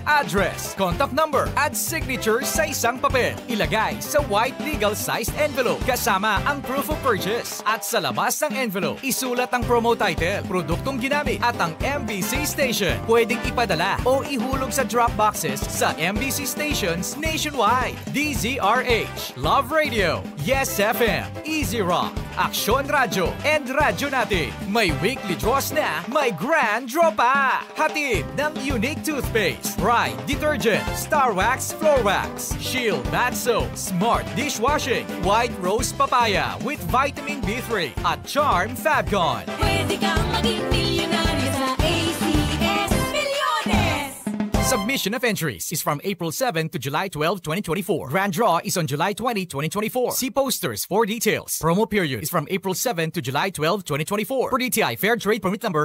address, contact number, at signature sa isang papel. Ilagay sa white legal-sized envelope kasama ang proof of purchase. At sa labas ng envelope, isulat ang promo title, produktong ginamit at ang MBC station. Pwedeng ipadala o ihulog sa drop boxes sa MBC stations nationwide. DZRH, Love Radio, Yes FM, Easy Rock, Aksyon Radio, and Radyo Natin. May weekly draws na, may grand draw pa. Hatid ng unique toothpaste, Pride Detergent, Star Wax Floor Wax, Shield Bath Soap, Smart Dishwashing, White Rose Papaya with Vitamin B3 at Charm Fabcon. Pwede kang maging milyonaryo sa ACS Milyones! Submission of entries is from April 7 to July 12, 2024. Grand draw is on July 20, 2024. See posters for details. Promo period is from April 7 to July 12, 2024. Per DTI Fair Trade Permit Number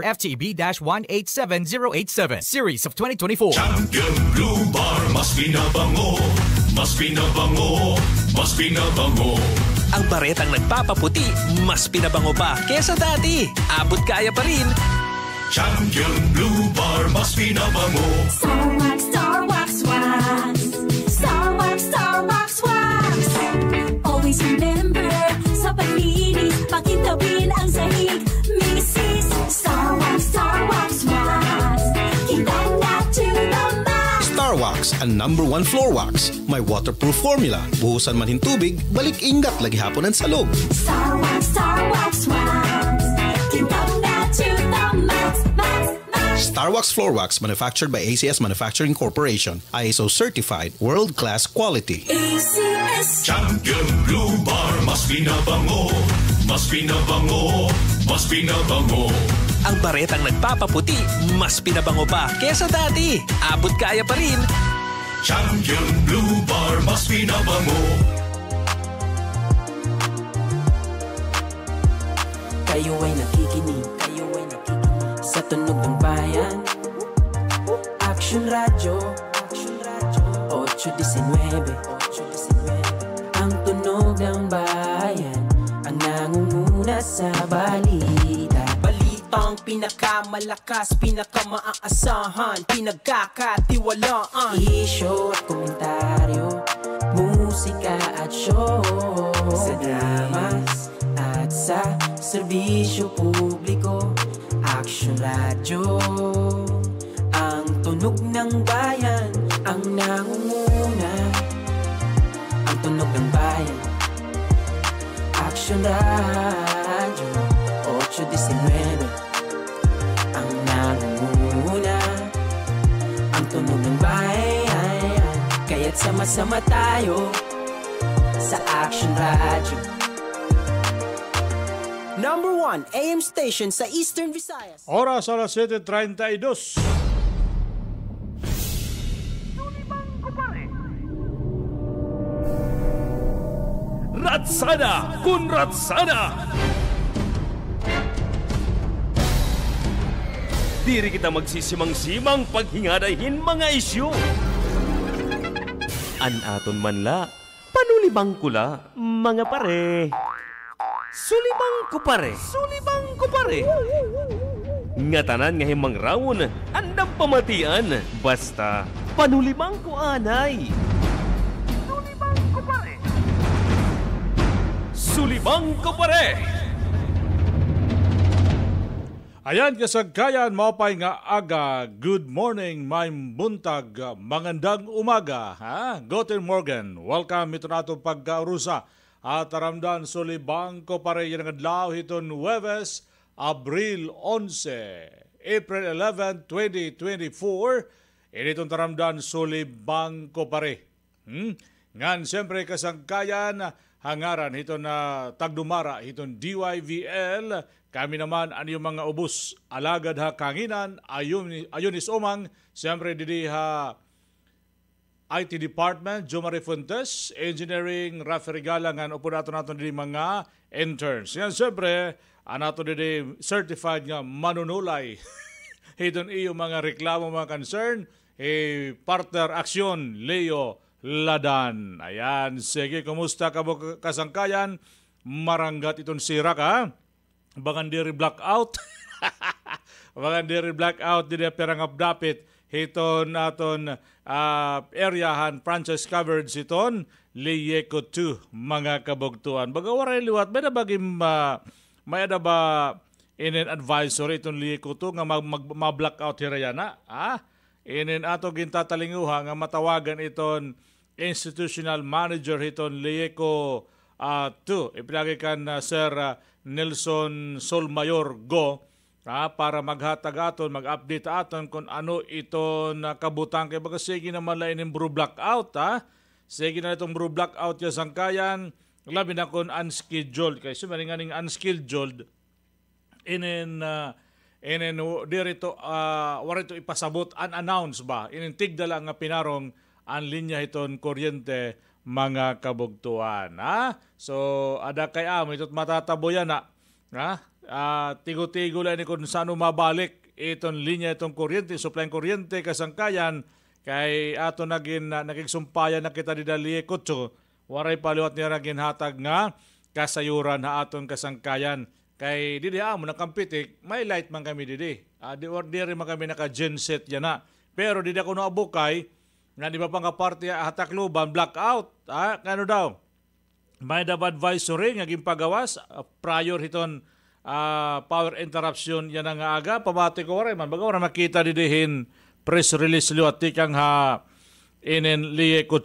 FTB-187087. Series of 2024. Champion Blue Bar, mas binabango, mas binabango, mas binabango. Ang baretang nagpapaputi, mas pinabango pa kesa dati. Abot kaya pa rin. Champion Blue Bar, mas binabango. Star Wax, Star Wax, Wax. Star Wax, Star Wax, Wax. Always remember, sa paglinis, pakintabin ang sahig. Mrs. Star Wax, Wax. Kindang na to the max. Star Wax, ang #1 floor wax. May waterproof formula. Buhusan man hin tubig, balik ingat lagi haponan sa loob. Star Wax, Wax. Kindang na to the max, max, max. Star Wax Floor Wax, manufactured by ACS Manufacturing Corporation. ISO certified, world-class quality. ACS. Champion Blue Bar, mas binabango, mas binabango, mas binabango. Ang baretang nagpapaputi, mas pinabango pa kesa dati. Abot kaya pa rin. Champion Blue Bar, mas binabango. Kayo ay nakikinig sa tunog ng bayan. Action Radio 819. Ang tunog ng bayan, ang nangunguna sa balita. Balitang pinakamalakas, pinakamaasahan, pinagkakatiwalaan. Isyo at komentaryo, musika at show. Sa dramas at sa serbisyo publiko. Action Radio, ang tunog ng bayan, ang nangunguna. Ang tunog ng bayan, Action Radio 819. Ang nangunguna, ang tunog ng bayan. Kaya't sama-sama tayo sa Action Radio. #1 AM station sa Eastern Visayas. Oras alas 7:32. Ratsada kun Ratsada. Diri kita magsisimang-simang paghingadahin mga isyu. An-aton manla, panulibang kula, mga pare. Sulibang ko pare. Nga tanan nga himang rawon, andang pamatian. Basta, panulibang ko anay. Sulibang ko pare. Ayan, kasagkayan, mapay nga aga. Good morning, may buntag, mangandang umaga. Guten Morgen. Welcome ito na itong pagkaurusa. At taramdan sulibang ko pare yan ang adlaw hiton Huwebes, Abril 11, April 11, 2024. Initong taramdan sulibang ko pare. Ngan siyempre kasangkayan, hangaran hiton na tagdumara hiton DYVL. Kami naman ang mga ubos alagad ha kanginan, ayun is umang, siyempre didi ha IT Department, Jomari Fuentes, Engineering, Rafi Regalangan, upo nato dili mga interns. Yan siyempre, nato dili certified nga manunulay. Hiton iyo mga reklamo, mga concern, partner aksyon, Leo Ladan. Ayan, sige, kumusta ka mo kasangkayan? Maranggat itong sirak ha? Bagan diri blackout. Bagan diri blackout, diri perang abdapit. hiton naton areahan franchise coverage hiton Liyeko 2 mga kabugtuan. Baga waray liwat may nabagim may ada ba inin advisory itong Liyeko 2 nga mag-blackout hirayana. Inin ato gintatalinguha nga matawagan iton institutional manager hiton Liyeko 2. Ipinagay kan Sir Nelson Solmayor Go para maghatag aton, mag-update aton kung ano ito na kabutang kay baga sige naman lain yung brew blackout sige na itong brew blackout yung sangkayan labi na kung unscheduled kay sumaring aning unscheduled inin dirito warito ipasabot unannounced ba inin tigdala nga pinarong ang linya iton kuryente mga kabugtuan so ada kay amo itot matataboyan tigo-tigo lang ni kung saan mabalik itong linya, itong kuryente, supply kuryente, kasangkayan, kay ato nagigsumpayan na kita di Liyeko 2, waray paliwat niya naging hatag nga kasayuran na aton kasangkayan. Kay didi amo nakampitik, may light man kami didi. Di rin man kami naka-genset yan na. Pero didi ako naabukay, nga di ba pang kaparte hatakluban, blackout. Kano daw? May daw advisory nga gimpagawas prior hiton power interruption yan ang aga pamati ko rin man baga wala makita didihin press release liwat tikang inin Liyeko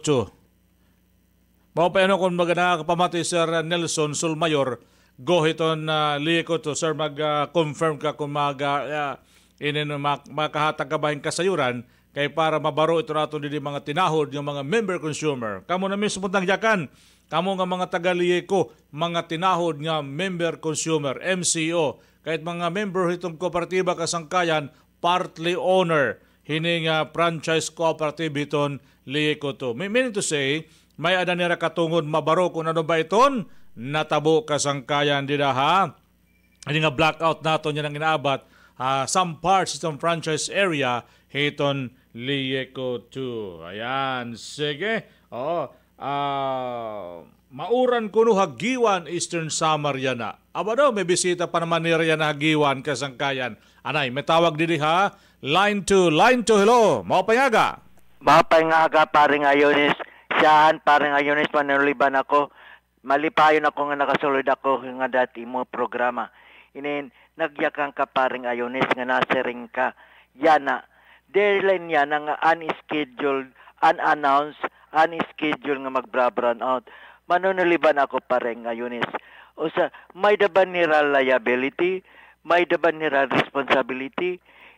2 mao pa ano kung baga pamati Sir Nelson Solmayor go hiton Liyeko 2 sir mag-confirm ka kung inin makahatag ka ba yung kasayuran kay para mabaro ito nato didi mga tinahod yung mga member consumer kamo na mismo tang yakan kamo nga mga taga-Liyeko, mga tinahod nga member consumer, MCO, kahit mga member itong kooperatiba kasangkayan, partly owner, hining franchise cooperative iton Liyeko 2. Meaning to say, may ada nira katungod mabaro kung ano ba iton, natabo kasangkayan dida Hindi nga blackout nato niya nang inaabat, some parts itong franchise area, hiton Liyeko 2. Ayan, sige. Mauran kuno Hagiwan Eastern Samar na. Aba daw, may bisita pa naman nila na Hagiwan kasangkayan. Anay, may tawag dili Line 2, hello. Mapayaga. Mapayaga, paring Ayonis. Siyahan, paring Ayonis, manuliban ako. Malipayon ako nga nakasulod ako nga dati mo programa. Nagyakang ka paring Ayonis nga nasiring ka. Yana, deadline yan nga unscheduled, unannounced, unscheduled nga mag-brown out. Manunuliban ako pareng Ayonis. O sa, may daban nira liability, may daban nira responsibility.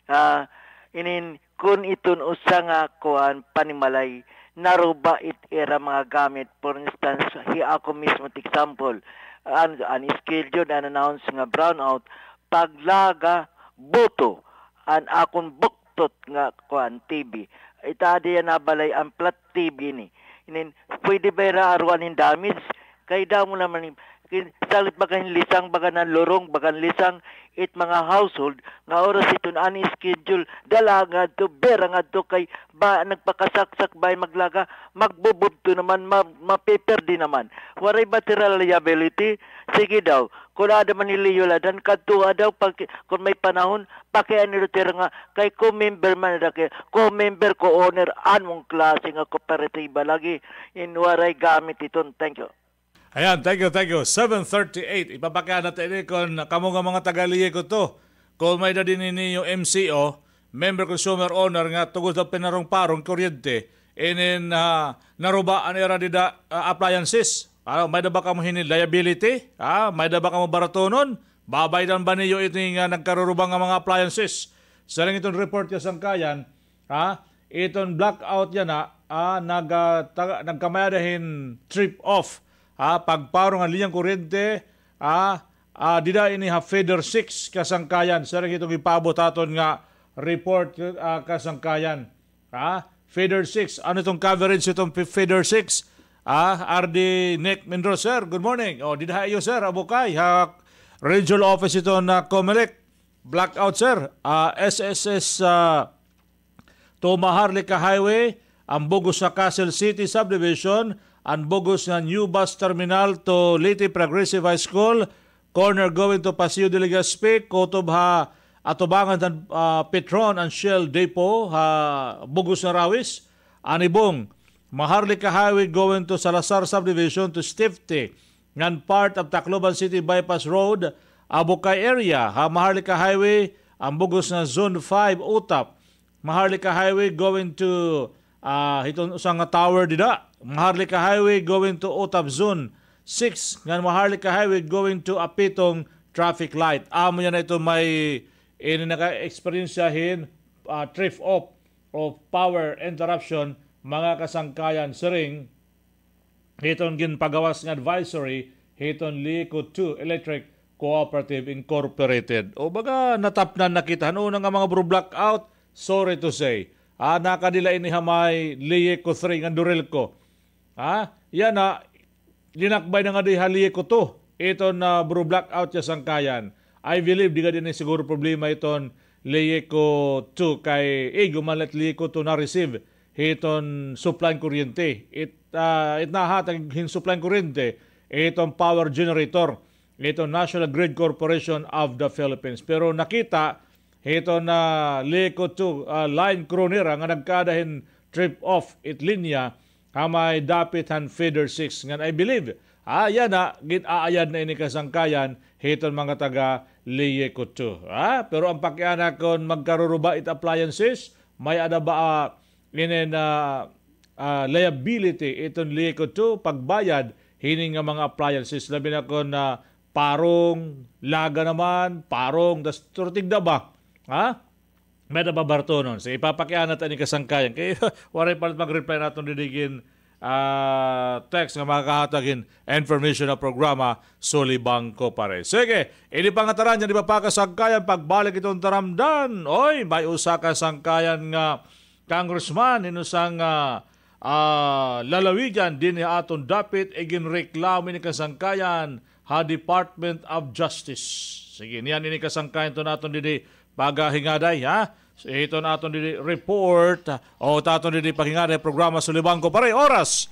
Kung itun usa nga kuan panimalay, naruba it era mga gamit. For instance, ako mismo example, unscheduled, unannounced nga brownout, paglaga, buto, an akong buktot nga kuan TV. Itadi yan nabalay ang flat TV ni. Pwede ba aruan yung damage? Kaya daw mo naman, salit bagan lisang, bagan lorong, bagan lisang, it mga household, nga oras ito na schedule dalaga to, berang to, kay ba, nagpakasaksak ba maglaga, magbububto naman, mapaper din naman. Waray material liability? Sige daw, kung ada man niliyula, dan katuwa daw, kung may panahon, pakian nilo tira nga, kay co-member man na co-member, co-owner, anong klase nga kooperatiba lagi, waray gamit ito. Thank you. Ayan, thank you. 7:38. Ipapakaya natin ini kung kamo nga mga taga-Liyeko to. Kung may dadin ninyo MCO, member consumer owner nga tugod sa pinarong-parong kuryente, inin narubaan era dida appliances. May da ba kamo hinin liability? May da ba kamo baratonon? Babaydan ba niyo ito nga nagkarurubang nga mga appliances? Sa lang itong report yung sangkayan, itong blackout yan nagkamayadahin trip off. Pagparong ang linyang kuryente, dida ini feeder 6 kasangkayan. Sarang itong ipabot aton nga report kasangkayan. Feeder 6. Ano itong coverage itong feeder 6? RD Nick Mendoza, sir. Good morning. Dida iyo, sir. Abukay. Regional office ito na Comelec. Blackout, sir. SSS Tomaharlika Highway, ang Bugos sa Castle City Subdivision, ang Bugos na New Bus Terminal to Leyte Progressive High School, corner going to Paseo de Legazpi, Kotobha atubangan tan Petron and Shell Depot Bugos na Rawis. Anibong Maharlika Highway going to Salazar Subdivision to Stifte ngan part of Tacloban City Bypass Road, Abukay area. Maharlika Highway ang Bugos na Zone 5 Utap. Maharlika Highway going to itong usang tower dida. Maharlika Highway going to Utap Zone 6 ngan Maharlika Highway going to Apitong traffic light. Amo yan na ito may naka-experiensyahin trip off of power interruption mga kasangkayan siring hiton ginpagawas ng advisory hiton Lico 2 Electric Cooperative Incorporated. O baga natapnan nakita noon nga mga blackout, sorry to say. Nakadila inihamay Lico 3 ng Durilco. Yan na linakbay na nga di Lico 2. Ito na blackout ya sangkayan. I believe di ka din siguro problema iton Lico 2 kay gumalat Lico 2 na receive hiton supply kuryente. Nahatag hin supply kuryente itong power generator itong National Grid Corporation of the Philippines. Pero nakita ito na Lico 2 line crew nira nga nagkadahin trip off it linya hamay dapit han feeder 6 nga I believe yan na ginaayad na ini kasangkayan hiton mga taga Lico 2. Pero ang pakiana kon magkaruruba it appliances may ada ba liability itong Lico 2 pagbayad hining nga mga appliances labi na kon parong laga naman parong das turtigda ba may nababarto nun. So ipapakianat ani kasangkayan kay waray palit mag-reply naton didigin text nga makakahatagin information na programa Sulibang ko pare. Sige, ini pangataran yan di ba pa kasangkayan pagbalik itong taramdan. Oy, may usa ka sangkayan nga congressman inusang lalawigan din ni aton dapit igin reklamo ni kasangkayan Department of Justice. Sige, niyan ini kasangkayan to naton didi pagahingaday So, ito na aton didi report o taton didi paghingaday programa Sulibang ko pare oras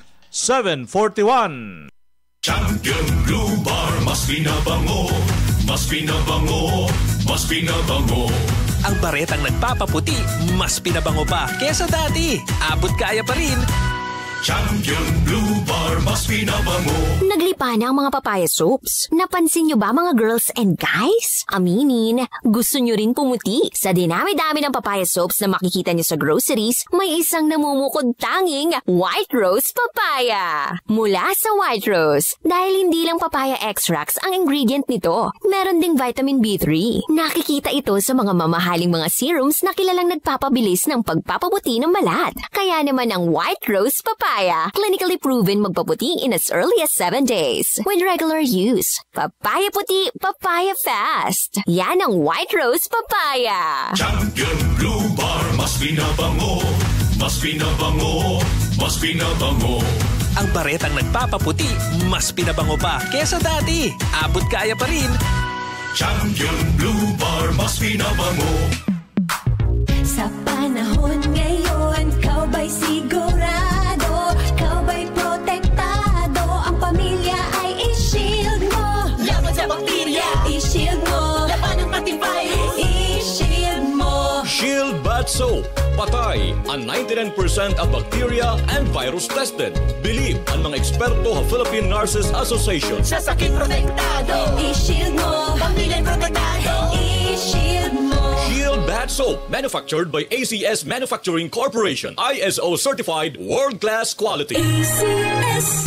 7:41. Champion Blue Bar mas binabango, mas binabango, mas binabango. Ang baretang nagpapaputi, mas pinabango pa kesa dati. Abot kaya pa rin. Champion Blue Bar mas binabango. Naglipa na ang mga papaya soaps. Napansin nyo ba mga girls and guys? Aminin, gusto nyo rin pumuti. Sa dinami-dami ng papaya soaps na makikita nyo sa groceries, may isang namumukod tanging White Rose Papaya. Mula sa White Rose, dahil hindi lang papaya extracts ang ingredient nito, meron ding vitamin B3. Nakikita ito sa mga mamahaling mga serums na kilalang nagpapabilis ng pagpapaputi ng balat. Kaya naman ang White Rose Papaya clinically proven magpaputi in as early as 7 days with regular use. Papaya puti, papaya fast. Yan ang White Rose Papaya. Champion Blue Bar mas binabango, mas binabango, mas binabango. Ang baretang nagpapaputi, mas pinabango pa kesa dati. Abot kaya pa rin. Champion Blue Bar mas binabango. Sa panahon ngayon, kau ba'y sigurado? Kau ba'y protektado? Ang pamilya ay i-shield mo. Laban sa bakterya, i-shield mo. Laban ng pati virus, i-shield mo. Shield Bat Soap. Patay ang 99% of bacteria and virus tested. Believe ang mga eksperto sa Philippine Nurses Association. Sa sakit protektado, i-shield mo. Pamilya protektado, i-shield mo. Shield Bat Soap, manufactured by ACS Manufacturing Corporation. ISO certified world-class quality. ACS.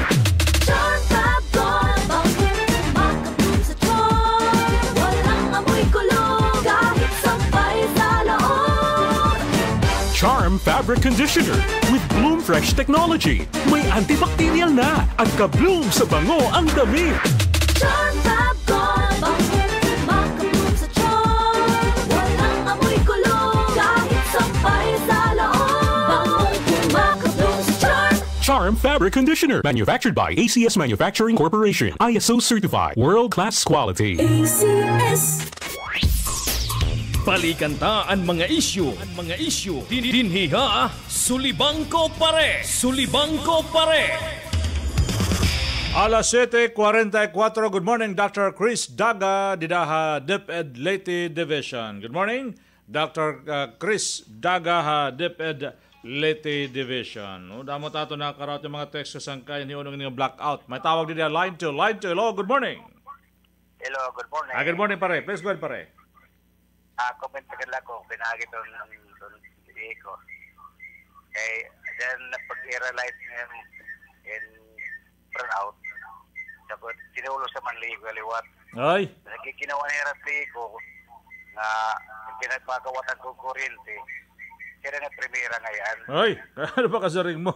Charm Fabric Conditioner with Bloom Fresh Technology. May antibacterial na at ka-bloom sa bango ang damit. Charm Fab-Gone, makabloom sa charm. Walang amoy kulong, kahit sampay sa loob. Makabloom sa charm. Charm Fabric Conditioner, manufactured by ACS Manufacturing Corporation. ISO certified, world-class quality. ACS. Palikanta ang mga isyu. Dinhiha, Sulibang ko pare. Sulibang ko pare. Alas 7:44. Good morning, Dr. Chris Daga, Didaha DepEd Leyte Division. Good morning, Dr. Chris Daga, DepEd Leyte Division. Damo tato na karat yung mga text sa sangkayan ni unong nga blackout. May tawag din line to. Hello, good morning. Hello, good morning. Good morning pare. Please go ahead pare. Comment pa kala ko, pinagi doon ko. Eh, then pag-realize in burnout, dapat sinulo sa manligo liwat. Ay. Nagkikinawa ni Ratli ko na pinagpagawatan ko kuryente. Kaya na primera ngayon. Ay, ano ba kasaring mo?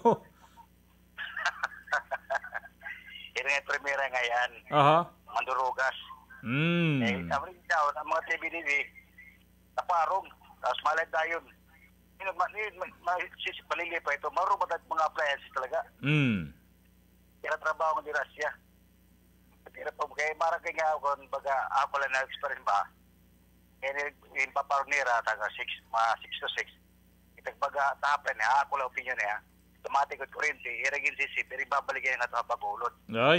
Kaya na primera ngayon. Aha. Mandurugas. Eh, sabi daw, ang mga TBDB, naparong, tapos malay tayo. Palili pa ito, marubat at mga appliances talaga. Kaya trabaho ng dirasya. Kaya marang kaya nga ako, baga ako lang na-experience ba, kaya yung paparnira, taga 6 to 6, itagbaga tahapan niya, ako lang opinion niya, tumatik at kurente, iragin sisi, pero ibabalikin na ito pag-ulod. Ay.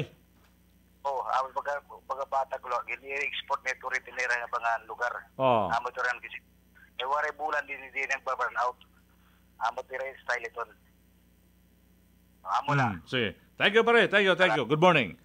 Baga bata ko lang, i-export na kurente nila ng mga lugar. Amo ito rin kasi. May waray bulan din nagbaburn out. Amo ito rin style ito. Amo na. Sige. Thank you pare. Thank you. Good morning.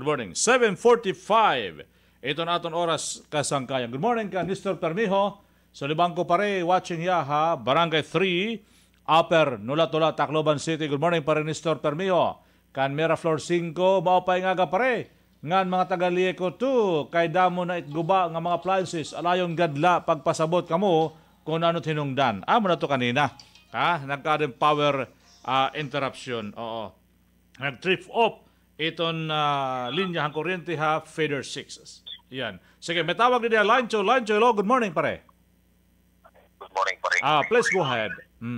7:45. Ito na aton oras kasangkayan. Good morning ka, Mr. Permijo. So libang ko pare, watching ya ha. Barangay 3, Upper, Nulatula, Tacloban City. Good morning pare, Mr. Permijo. Kan Mera Floor 5, maupay nga ka pare. Ngan mga taga-liye ko to, kay damo na itguba nga mga appliances. Alayong gadla, pagpasabot kamo, kung ano tinungdan. Amo na to kanina. Nagka-rin power interruption. Oo. Nag-trip off itong linya ng kuryente ha, feeder 6. Yan. Sige, may tawag din niya. Line to. Hello, good morning pare. Good morning pare. Please go ahead.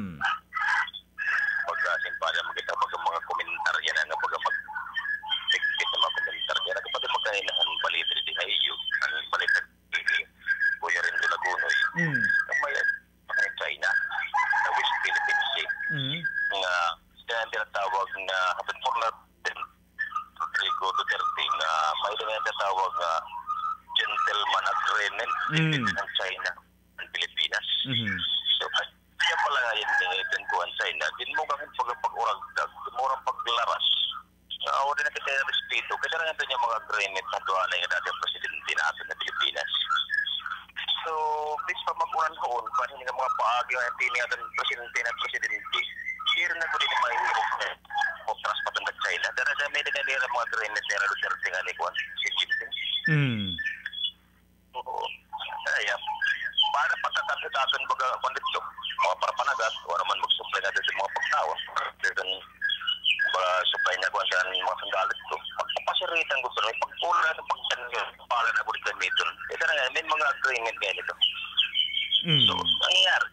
Pagkasimpala, magkita mga komentarya na mag-tiktik na mga komentarya na kapag magkainahan balitri di hayo, ang balitri di Kuya Rendo Lagunoy. Ang China, na West Philippines Sea. Nga, sila ang tinatawag na hapit for Rodrigo Duterte na may tinatawag na gentleman agreement ng China ng Pilipinas. So, kaya pala nga yun din ko ang China, din mo kami pag-uragdag, din mo kang paglaras. Awa din na kita yung respeto, kasi na nga yung mga agreement na doon na yung dating presidente natin na Pilipinas. So, please pa mag-uran noon, kung hindi nga mga paagi ang tinigatan ng presidente na presidente, here na ko din yung mahirap o transport ng China. Dahil may nagandira mga agreement na Duterte nga ni Juan, si Jinping. Kaya, para pagkakataton baga kondisyon, mga parapanagat, o naman mag-supply natin sa mga pagtawa. Then, supply na kung saan mga sanggalit ko. Pagpapasiritan ko pero pagpula sa pagpala na bulit gamiton. Ito na nga, may mga agreement ngayon ito. So, nangyayari.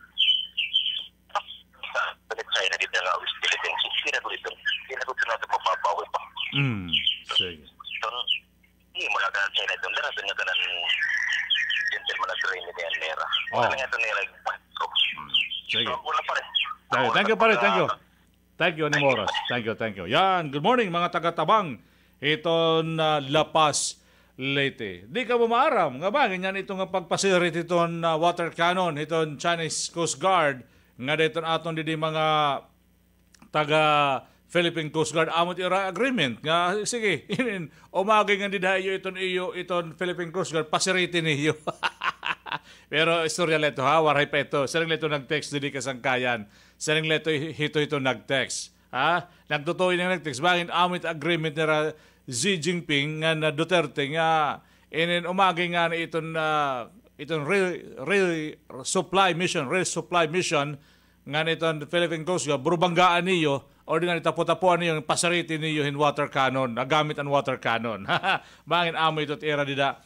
Sa China dito nga, West Philippines, sinagulit na ito mapapawi pa. Sige. So, hindi mo na ka China doon. Dara doon nga ka ng gentleman agreement yan, Nera. Wala nga ito, Nera. Sige. So, wala pa rin. Thank you pare. Thank you, Animoras. Thank you. Yan, good morning mga taga-Tabang. Iton Lapas, Leyte. Di ka mo maaram. Nga ba, ganyan itong pagpasirit itong water cannon, itong Chinese Coast Guard, nga dito aton di mga taga-Philippine Coast Guard, amot ira agreement. Nga, sige, umagay nga di dahil itong Philippine Coast Guard, pasiritin niyo. Pero istorya leto ha, waray pa ito. Sarang leto nag-text di kasangkayan. Sarang leto ito nag-text. Nagtutuloy na nag-text. Bakit amit agreement na Xi Jinping nga na Duterte nga umagay nga na itong real supply mission nga na itong Philippine Coast Guard, burubanggaan niyo ordinary tapo-tapuan niyo, pasaritin niyo in water cannon, nagamit ang water cannon. Bakit amit ito't era dida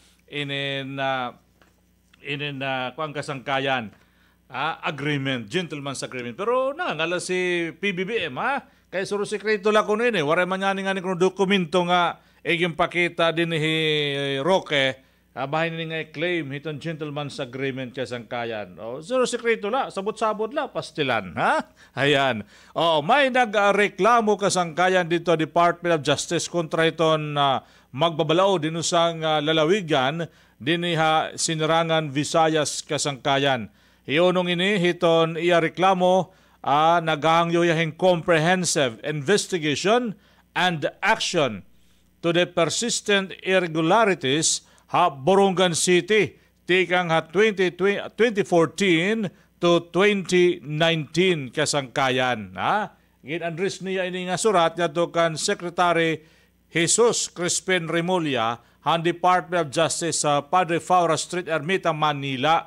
kuang kasangkayan agreement, gentleman's agreement. Pero ngala si PBBM kaya suro sekreto la kuno ini waray man nga ni kuno dokumento nga iging pakita din ni Roque bahin ni nga claim itong gentleman's agreement kasangkayan. Zero sekreto la, sabot-sabot la, pastilan. Ha? Ayan. May nagreklamo kasangkayan dito Department of Justice kontra itong magbabalao dinusang lalawigan diniha Sinirangan, Visayas kasangkayan. Iyonong ini hiton iya reklamo nagahangyo yahing comprehensive investigation and action to the persistent irregularities Borongan City tikang 2014 to 2019 kasangkayan. Gin-address niya ini nga surat ngadto kan Secretary Jesus Crispin Remulla han Department of Justice sa Padre Faura Street, Ermita, Manila.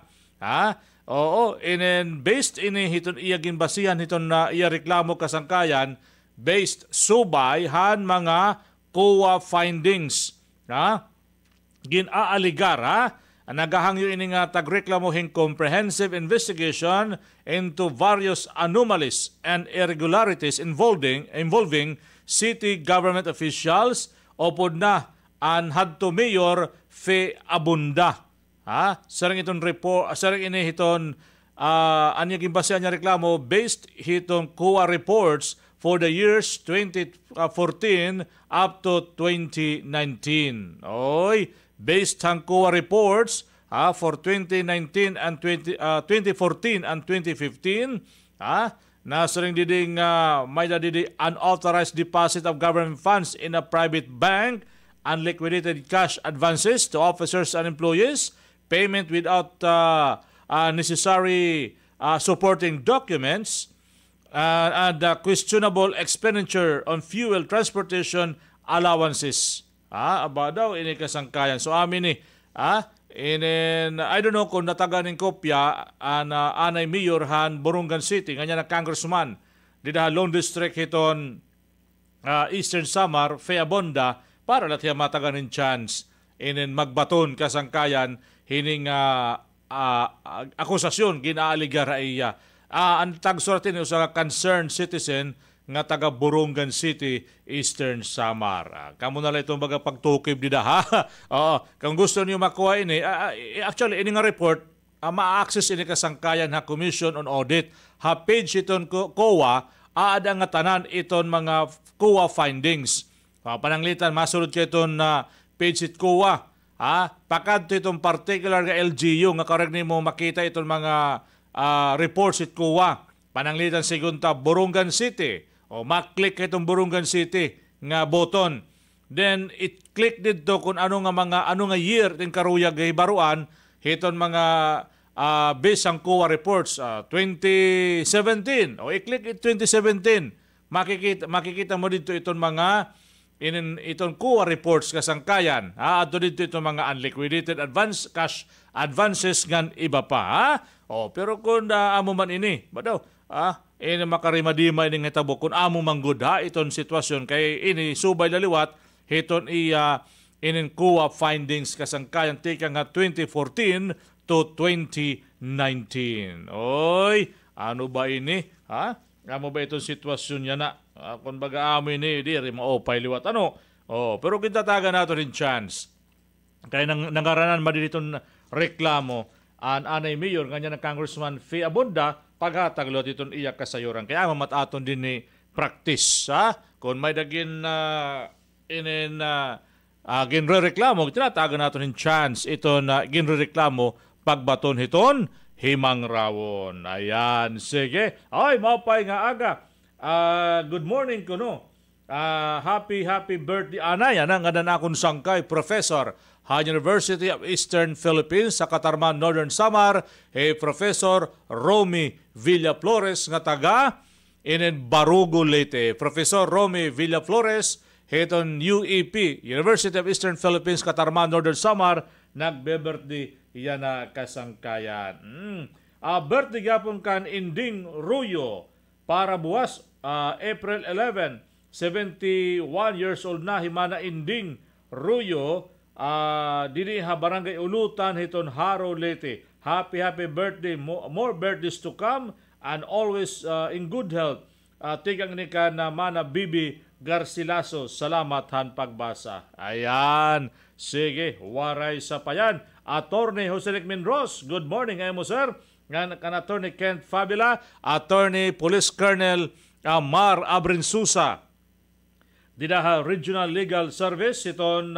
Based ini hiton iya ginbasihan hiton na iya reklamo kasangkayan based subay han mga COA findings. Ginaaligar nagahangyo ini nga tagreklamohing comprehensive investigation into various anomalies and irregularities involving city government officials upod na an hadto Mayor Fe Abunda. Sarang itong report, sarang ini hiton anyang gimbasihan niya reklamo based hiton COA reports for the years 2014 up to 2019. Based on COA reports for 2019 and 2014 and 2015, nasaring diding may didi unauthorized deposit of government funds in a private bank, unliquidated cash advances to officers and employees, payment without necessary supporting documents, and questionable expenditure on fuel transportation allowances. Aba daw ini kasangkayan. So amin ni I don't know kung nataganing kopya anay Mayor han Borongan City nganya na congressman dida Lone District hiton Eastern Samar Fe Abunda para latya mataganin chance inin magbaton kasangkayan hining akusasyon ginaaligar iya. Ang tagsuratin sa concerned citizen nga taga Borongan City, Eastern Samar. Kamu na lang itong baga pagtukib dida ha. Kung gusto niyo makuha ini, actually ini nga report, ma-access ini kasangkayan ha Commission on Audit, ha page iton COA, aada nga tanan iton mga COA findings. Pananglitan, masulod kayo iton page it COA. Pakad itong particular nga LGU, nga karag ni mo makita iton mga reports it COA. Pananglitan sigunta Borongan City, mak-click itong Borongan City nga button. Then it-click dito kung ano nga year tin karuyag baruan hiton mga based ang COA reports 2017. I-click it 2017. Makikita mo dito itong mga itong COA reports kasangkayan. Ato dito itong mga unliquidated cash advances ngan iba pa. Pero kung amo man ini, ba daw? Ini makarimadi-ma ini nga tabo kung amo manggod iton sitwasyon kay ini subay laliwat hiton inin COA findings kasangkayan tika nga 2014 to 2019. Ano ba ini? Amo ba itong sitwasyon niya na? Kung baga amo ini, di rin maopay liwat. Pero kitataga nato rin chance. Kaya nangaranan ma din itong reklamo an anay Mayor nga ng Congressman Fe Abunda paghataglo itong iyak kasayuran. Kaya mamataton din ni practice. Kung may dagin ginre-reklamo, tinataga natin ng chance ito na ginre-reklamo pagbaton hiton himang rawon. Ayan, sige. Mapay nga aga. Good morning kuno. Happy birthday anay. Yan nga na akong sangkay, Professor University of Eastern Philippines sa Katarman, Northern Samar, Professor Romy Villaflores nga taga inin Barugo, Leyte. Professor Romy Villaflores, heton UEP, University of Eastern Philippines, Katarman, Northern Samar, nagbe-birthday yan na kasangkayan. Birthday gapon kan Inding Ruyo para buwas, April 11, 71 years old na, himana Inding Ruyo, dini ha Barangay Ulutan, hiton Haro, Leyte. Happy birthday, more birthdays to come, and always in good health. Tigang ni ka na mana bibi Garcilaso. Salamat han pagbasa. Ayan. Sige, waray sa payan. Attorney Jose Minros, good morning. Ngayon mo, sir. Kan Attorney Kent Fabula, Attorney Police Colonel Mar Abrinsusa. Didaha Regional Legal Service, iton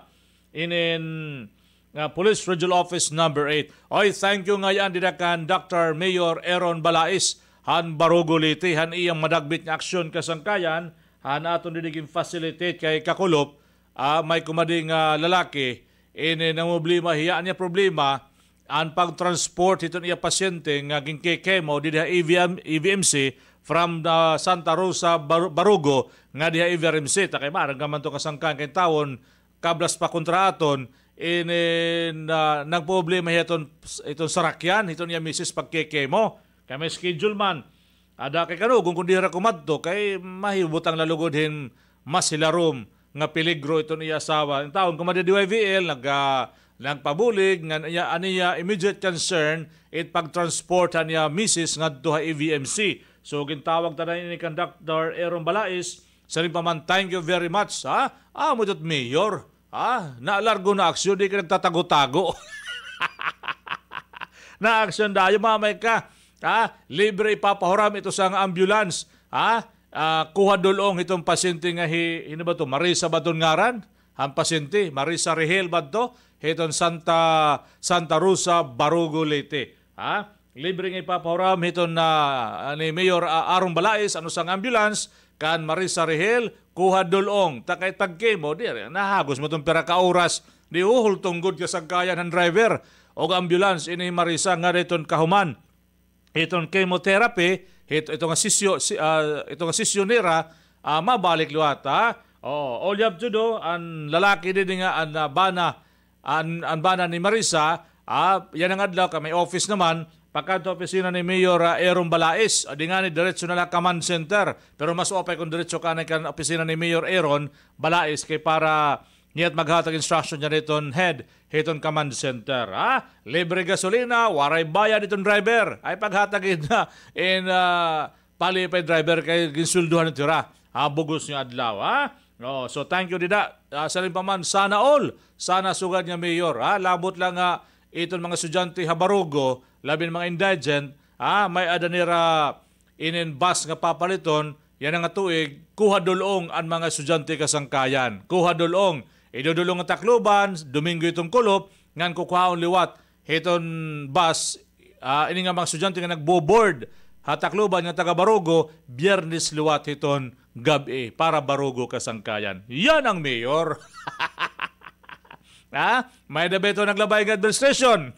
Police Regional Office number 8. Oy, thank you ngayon didakan Dr. Mayor Aaron Balais, han Barugo Liti, han iyang madagbit nga aksyon kasangkayan, han aton didiging facilitate kay Kakulop, may kumading lalaki, namumblima, hiyaan niya problema, ang pag-transport iton iya pasyente nga ginkekemo diha EVMC from Santa Rosa, Barugo, nga diha EVMC, takay marang gaman to kasangkan kay tawon, kablas pa kontra aton, nagproblema itong sarakyan, itong niya misis pagkekemo, kay may schedule man, ada kay kanugong kung di ra kumadto, kay mahibutang lalugod mas hilarom, nga peligro ito niya asawa. Ang taon, kumada DYVL, nagpabulig, nga niya immediate concern, it pag-transport niya misis nga duha EVMC. So, gintawag tanan ni Conductor Aaron Balais, sa rin pa man, thank you very much, ha? Mo ito't mayor, ha? Naalargo na aksyon, di ka nagtatago-tago. Na aksyon dayo, mamay ka, ha? Libre ipapahuram ito sa ambulance, ha? Kuha dulong itong pasyente nga ba to? Marisa ba itong ngaran? Ang pasyente, Marisa Rehel ba to? Itong Santa Rosa, Barugo, Leyte. Libre nga ipapahuram itong ni Mayor Aaron Balais, ano sang ambulance, kan Marisa Rehel, kuha dulong. Takay tagkemo, nahagos mo itong pera ka oras, di uhol tunggod ka sa kaya ng driver. O ambulance, ini Marisa nga itong kahuman. Itong chemotherapy, itong asisyo nira, mabalik liwat, ha? All you have to do, ang lalaki din nga, ang bana ni Marisa, yan ang adlaw, may office naman, pagka opisina ni Mayor Aaron Balais, di nga ni diretso na lang command center, pero mas opay kung diretso ka na opisina ni Mayor Aaron Balais, kay para niyat maghatag instruction niya ditong head, hitong command center. Libre gasolina, waray bayad itong driver. Ay paghatagin na pali pa yung driver kay ginsulduhan ng tira. Bugos niya adlaw. So thank you dida. Sa rin pa man, sana all. Sana sugad niya mayor. Labot lang itong mga estudyante Habarugo, labing mga indigent, may adanira bus nga papaliton, yan ang tuig, kuha dulong ang mga estudyante kasangkayan. Kuha dulong. Idudulong ang Tacloban, Domingo itong kulop, ngan kukuhaon liwat, hiton bus, ini nga mga estudyante nga nagbo-board, Tacloban nga taga Barugo, Biyernes liwat hiton gabi, para Barugo kasangkayan. Yan ang mayor. May debeto naglabay ng administration.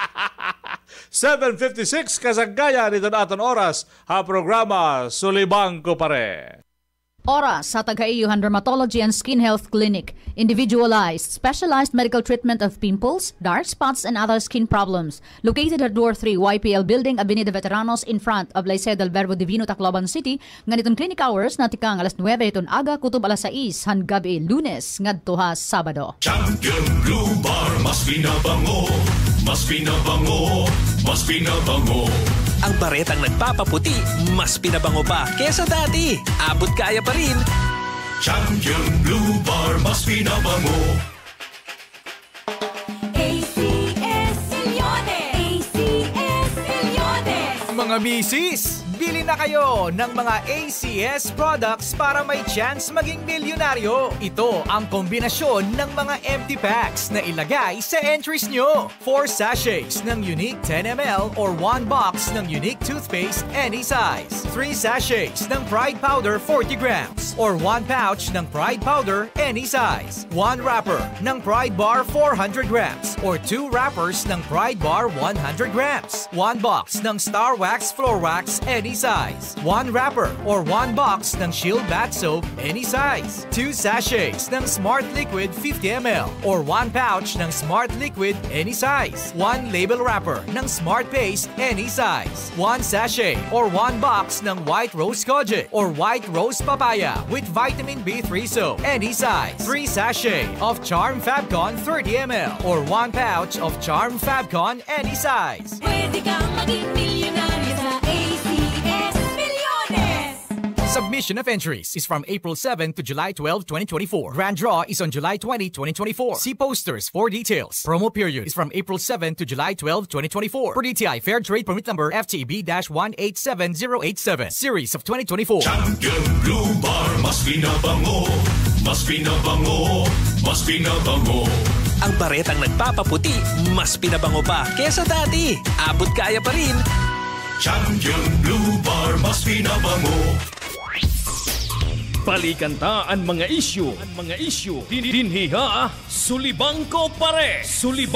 7:56 kasangkayan, ito na aton oras, programa Sulibang ko pare. Oras sa Tagayuhan Dermatology and Skin Health Clinic. Individualized, specialized medical treatment of pimples, dark spots, and other skin problems. Located at Door 3, YPL Building, Avenida Veteranos, in front of Liceo del Verbo Divino, Tacloban City. Nganitong clinic hours na tikang alas 9 iton aga, kutob alas 6, han gabi, Lunes, ngadto ha Sabado. Champion Blue Bar, mas pinabango, mas pinabango, mas pinabango. Ang baretang nagpapaputi, mas pinabango pa kesa dati. Abot kaya pa rin. Champion Blue Bar, mas pinabango. ACS Millones! ACS Millones! Mga misis, bili na kayo ng mga ACS products para may chance maging milyonaryo. Ito ang kombinasyon ng mga empty packs na ilagay sa entries nyo. 4 sachets ng unique 10ml or 1 box ng unique toothpaste any size. 3 sachets ng Pride Powder 40 grams or 1 pouch ng Pride Powder any size. 1 wrapper ng Pride Bar 400 grams or 2 wrappers ng Pride Bar 100 grams. 1 box ng Star Wax Floor Wax any size. 1 wrapper or 1 box ng Shield Bath Soap any size. 2 sachets ng Smart Liquid 50ml or 1 pouch ng Smart Liquid any size. 1 label wrapper ng Smart Paste any size. 1 sachet or 1 box ng White Rose Kojic or White Rose Papaya with Vitamin B3 Soap any size. 3 sachet of Charm Fabcon 30ml or 1 pouch of Charm Fabcon any size. Pwede kang maging milyonaryo sa ACS Millones! Submission of entries is from April 7 to July 12, 2024. Grand draw is on July 20, 2024. See posters for details. Promo period is from April 7 to July 12, 2024. Per DTI Fair Trade Permit Number FTB-187087. Series of 2024. Champion Blue Bar, mas binabango, mas binabango, mas binabango. Ang paretang nagpapaputi, mas pinabango pa kesa dati. Abot kaya pa rin. Champion Blue Bar, mas binabango. Palikanta ang mga isyu. Dinhiha, Sulibangko Pare.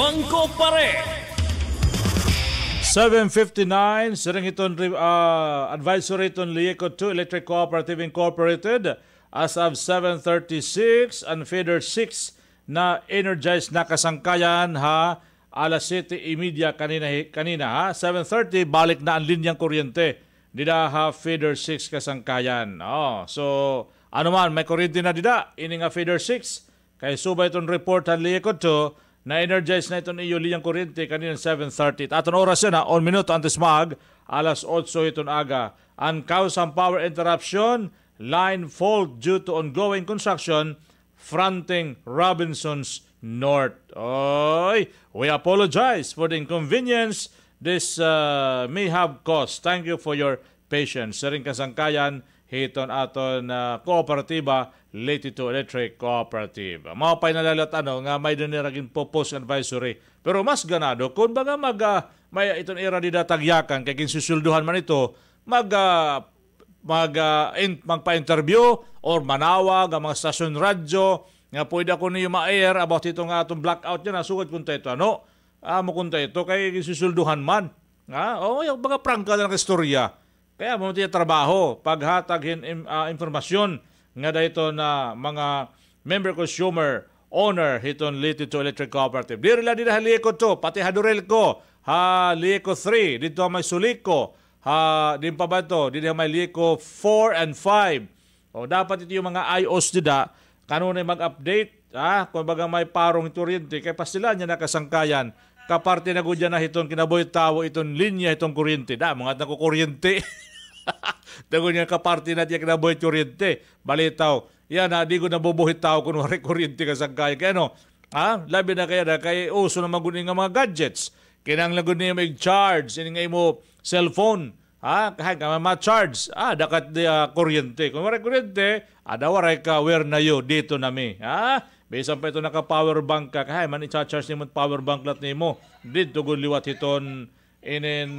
7:59 sering iton advisory iton Lieco 2 Electric Cooperative Incorporated as of 7:36 and feeder 6 na energized na kasangkayan ha alas 7:30 kanina ha 7:30 balik na ang linyang kuryente dida ha feeder 6 kasangkayan. So ano man may kuryente na dida ini nga feeder 6 kay subay iton report han Lieco 2 na energize na itong iyo liyang kuryente kanina 7:30. At ang oras yan on minuto antes mag, alas 8 itong aga. Ang cause ang power interruption, line fault due to ongoing construction, fronting Robinsons North. Oy, we apologize for the inconvenience this may have caused. Thank you for your patience. Sa ring kasangkayan, hiton aton kooperatiba Latitude Electric Cooperative. Mga painalalot nga may diniragin po post advisory. Pero mas ganado kung baga may itong era di datagyakan kaya kinsusulduhan man ito magpa-interview or manawag ang mga stasyon radyo nga pwede ako niyo ma-air about itong atong blackout niya nasugod kunta ito mo kunta ito kaya kinsusulduhan man yung mga prangka na ng istorya. Kaya mo tiya trabaho paghatag informasyon nga dito na mga member consumer owner hiton Latitude Electric Cooperative. Diri la dida Lieco 2 pati Hadurelco ha Lieco 3 dito may Sulico ha din pa ba to dito may Lieco 4 and 5. Dapat ito yung mga IOs dida kanunay mag-update kung baga may parong kuryente kay pasila niya nakasangkayan kaparte na gudya na hiton kinaboy tawo iton linya hitong kuryente mga nakukuryente. Dago niya kaparte na tiyak na buhay kuryente. Balitaw. Yan di ko nabubuhit tao kung wari kuryente kasangkaya. Kaya labi na kaya na kaya uso na magunin nga mga gadgets. Kinang lagun niya mag-charge. Ini nga mo cellphone. Kahit nga ma-charge. Dakat kuryente. Kung wari kuryente, waray ka where na yo dito na mi. Bisan pa ito naka-power bank ka. Kahit man i-charge niyo mo power bank lat niyo mo. Dito liwat hiton inin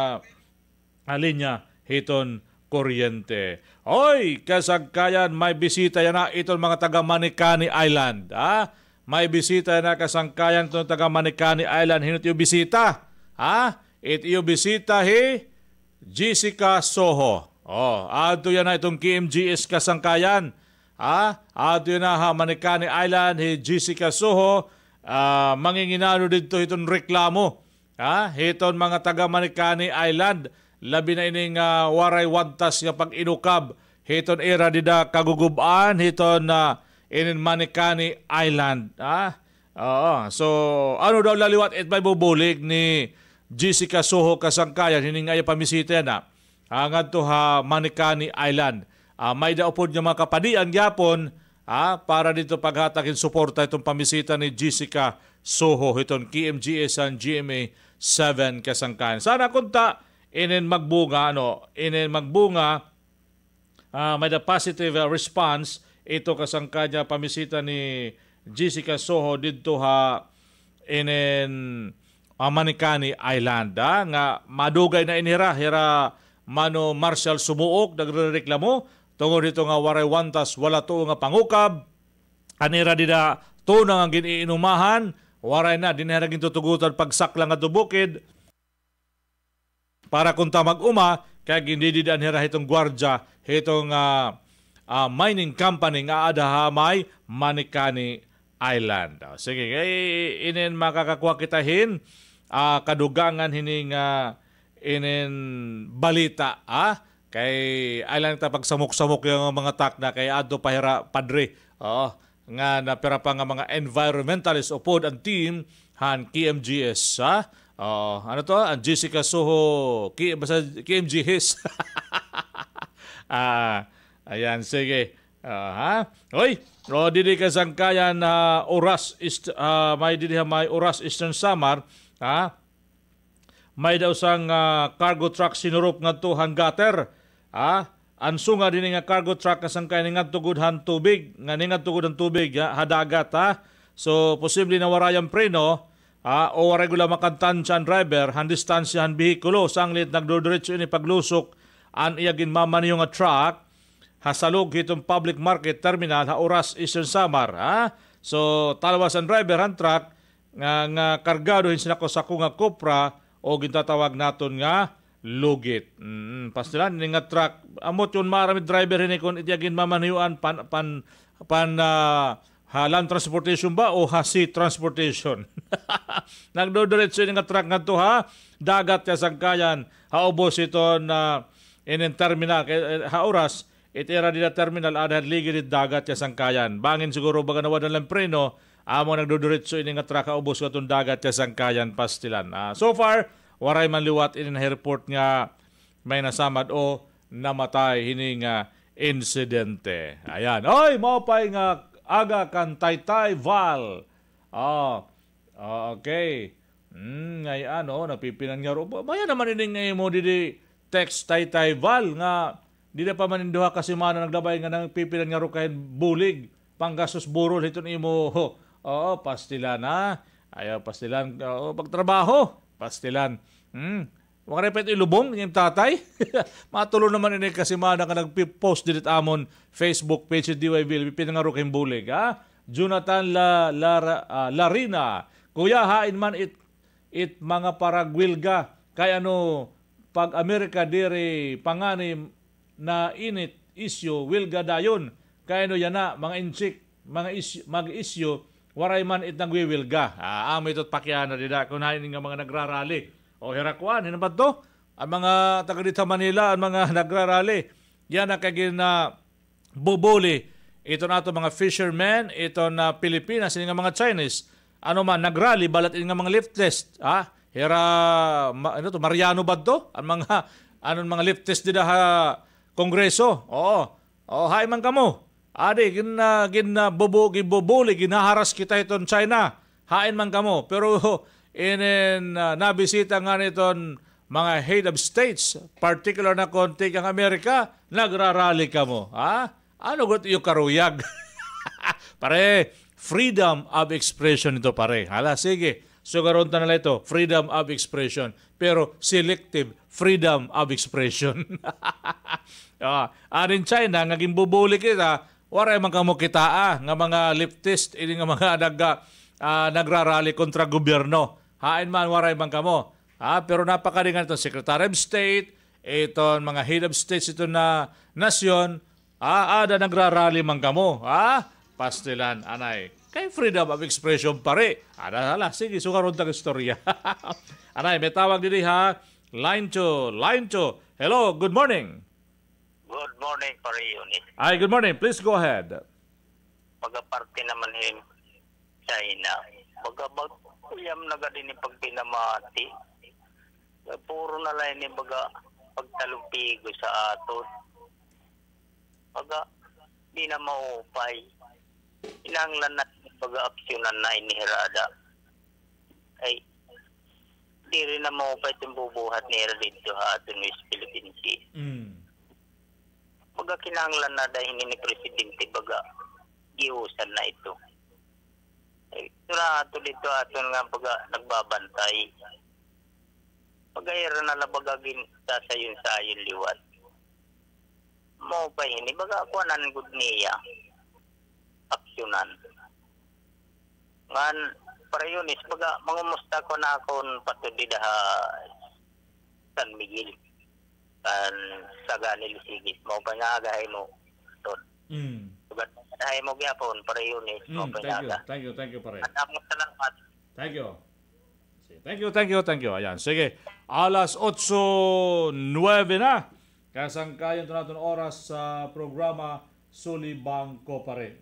linya hiton kuryente. Oy, kasangkayan may bisita yan na itong mga taga Manicani Island. May bisita na kasangkayan itong taga Manicani Island. Hinot yung bisita? Ito yung bisita Jessica Soho. Ato yan na itong KMGS kasangkayan. Ato yan na Manicani Island Jessica Soho. Manginginano dito itong reklamo. Hiton mga taga Manicani Island. Labi na ining waray wantas nga pag-inukab. Hiton era dida kagugubaan. Hiton inin Manicani Island. So, ano daw laliwat it may bubulig ni Jessica Soho kasangkayan. Hining ay pamisita na. Hangad to Manicani Island. May daupod nga mga kapadian gyapon para dito paghatagin suporta itong pamisita ni Jessica Soho. Hiton KMGS and GMA 7 kasangkayan. Sana kunta inin magbunga may the positive response ito kasangkanya pamisita ni Jessica Soho dito inin Manicani Island nga madugay na inhira mano Marshall sumuok nagrereklamo tungod dito nga waray wantas wala to nga pangukab anira dida to nga giniinumahan waray na dinheragin tutugutan pagsaklang nga tubukid para kunta mag-uma, kaya gindididan hira itong gwardya, itong mining company nga adahamay Manicani Island. Sige, inin makakakuha kitahin, kadugangan hining inin balita, kay ailang ta pagsamok-samok yung mga takna, kay ado pahira padre, nga napira pa nga mga environmentalist upod ang team, han KMGS, ano to? Jessica Soho, KMGS. Ayan, sige. Ha? Oy, dili kasangkayan na oras may oras Eastern Samar, ha? May daw sang cargo truck sinurop ngadto hanggater, ha? Anso nga din nga cargo truck kasangkayan nga tugudhan tubig, nga ningat tugudhan tubig hadagat, ha? So posible na warayang preno, o regular makantansyan driver, han distansyahan bihikulo sanglit nagdodiretso ini paglusok an iyagin mamani yung truck hasalog hitong public market terminal ha oras Eastern Samar, ha? So talawasan driver han truck nga kargado hin sila ko sa kunga Cupra o gintatawag naton nga lugit. Pastilan ni nga truck amot yun marami driver hin kon iyagin mamaniyuan land transportation ba o sea transportation. Nagdodiretso nga truck nga to, ha? Dagat ya sangkayan haubos ito na inin terminal ha oras itira dila terminal adad ligid dagat ya sangkayan. Bangin siguro baga nawadan lang preno amo nagdodiretso ini nga truck haubos katong dagat ya sangkayan pastilan. So far waray man liwat ini na report nga may nasamad o namatay hining insidente. Ayan. Oy, mao pay nga aga kan Taytay Val. Okay. Ngay napipinan nga ro. Maya naman ini ngay mo didi text Taytay Val nga di na pa maninduha kasi mana naglabay nga nang pipilan nga ro kahin bulig. Panggasos burol hiton imo. Pastilan ha. Ayaw pastilan. Pagtrabaho. Pastilan. Mga repet ilubong yung tatay. Matulo naman ini kasi mana ka nagpipost dito amon Facebook page DYV pinangaro kayong bulig, ha? Jonathan Larina. Kuya hain man it mga paragwilga kay pag Amerika diri pangani na init isyo wilga dayon kay yana mga inchik mag-isyo waray man it nagwiwilga. Amo itot pakyana dida kun hain nga mga nagrarally. O hirakwan, ba to? Ang mga taga dito Manila, ang mga nagrarally, yan ang kagin na bubuli. Ito na ito mga fishermen, ito na Pilipinas, yung mga Chinese. Ano man, nagrally, balat yung mga lift test. Mariano ba to? Ang mga lift test dito Kongreso. Hay man kamo. Adi, bubuli, ginaharas kita itong China. Hain man kamo. Pero, nabisita nga niton mga head of states, particular na konti ang Amerika, nagrarally ka mo. Ano got yung karuyag? Pare, freedom of expression ito pare. Hala, sige. So karon ta nila ito, freedom of expression. Pero selective freedom of expression. Anin China, ngaging bubuli kita, waray man kamo kita nga mga leftist, ini nga mga nagrarally kontra gobyerno. Hain man waray man kamo. Pero napakaringan ito Secretary of State, ito mga head of states ito na nasyon, ada nagrarally man kamo. Pastilan, anay. Kay freedom of expression pare. Hala, sige, sukaron tag istorya. Anay, may tawag dili ha. Line 2. Hello, good morning. Good morning, pare Yunis. Ay, good morning. Please go ahead. Pagaparte naman yung China. Uyam na din pag pinamati. Puro na lang yung pagtalumpigo sa aton. Di na maupay. Inanglan na pag-aksyonan na inihirada. Ay, di rin na maupay itong bubuhat nila dito aton West Philippine Sea. Kinanglan na dahil ni Presidente giusan na ito. Ito na ato dito aton nga nagbabantay. Pagayara na labagagin sasayon liwat. Mo pa ini kuanan gud niya. Aksyonan. Ngan para Yunis mangumusta ko na akon patudi daha San Miguel. Kan Saganil Sigis mo pa nga agahay mo ton. Ay mo gyapon para Yunis. Thank you pare. Salamat. Thank you. Ayan, sige. Alas 8:09 na. Kasangkayan ito natin oras sa programa Sulibangko pare.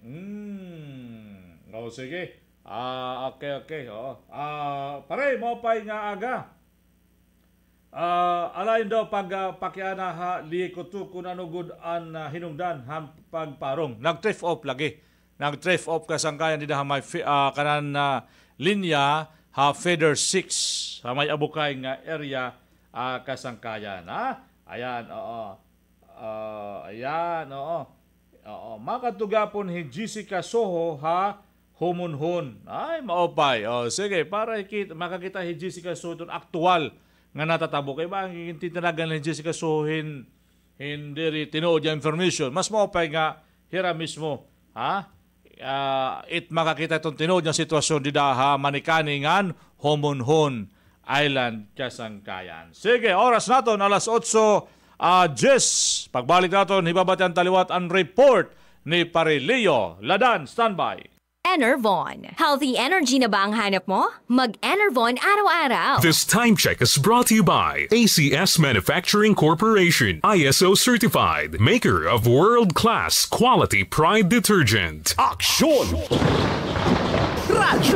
Sige. Okay. Pare, mo pa nga aga. Alayon daw pag pakiana ha liikuto kung ano good an hinungdan han pagparong. Nag-thrift off lagi. Nag-thrift off kasangkayan di na may kanan linya ha Feather 6 sa may abukay nga area kasangkayan. Ha? Ayan, oo. Ayan, oo. Makatugapon hi Jessica Soho ha humunhun. Ay, maopay. Sige, para makakita hi Jessica Soho doon aktual nga natatabo. Kaya ba ang titinagan ni Jessica Soho hindi tinuod yung information. Mas maopay nga hira mismo. Ha? Makakita itong tinuod yung sitwasyon di ha manikaningan humunhun Island kasangkayan. Sige, oras naton alas 8:10. Pagbalik naton hibabatan taliwat ang report ni Pare Leo Ladan. Standby. Enervon. Healthy energy na ba ang hanap mo? Mag-Enervon araw-araw. This time check is brought to you by ACS Manufacturing Corporation, ISO certified, maker of world-class quality Pride detergent. Aksyon! Radyo!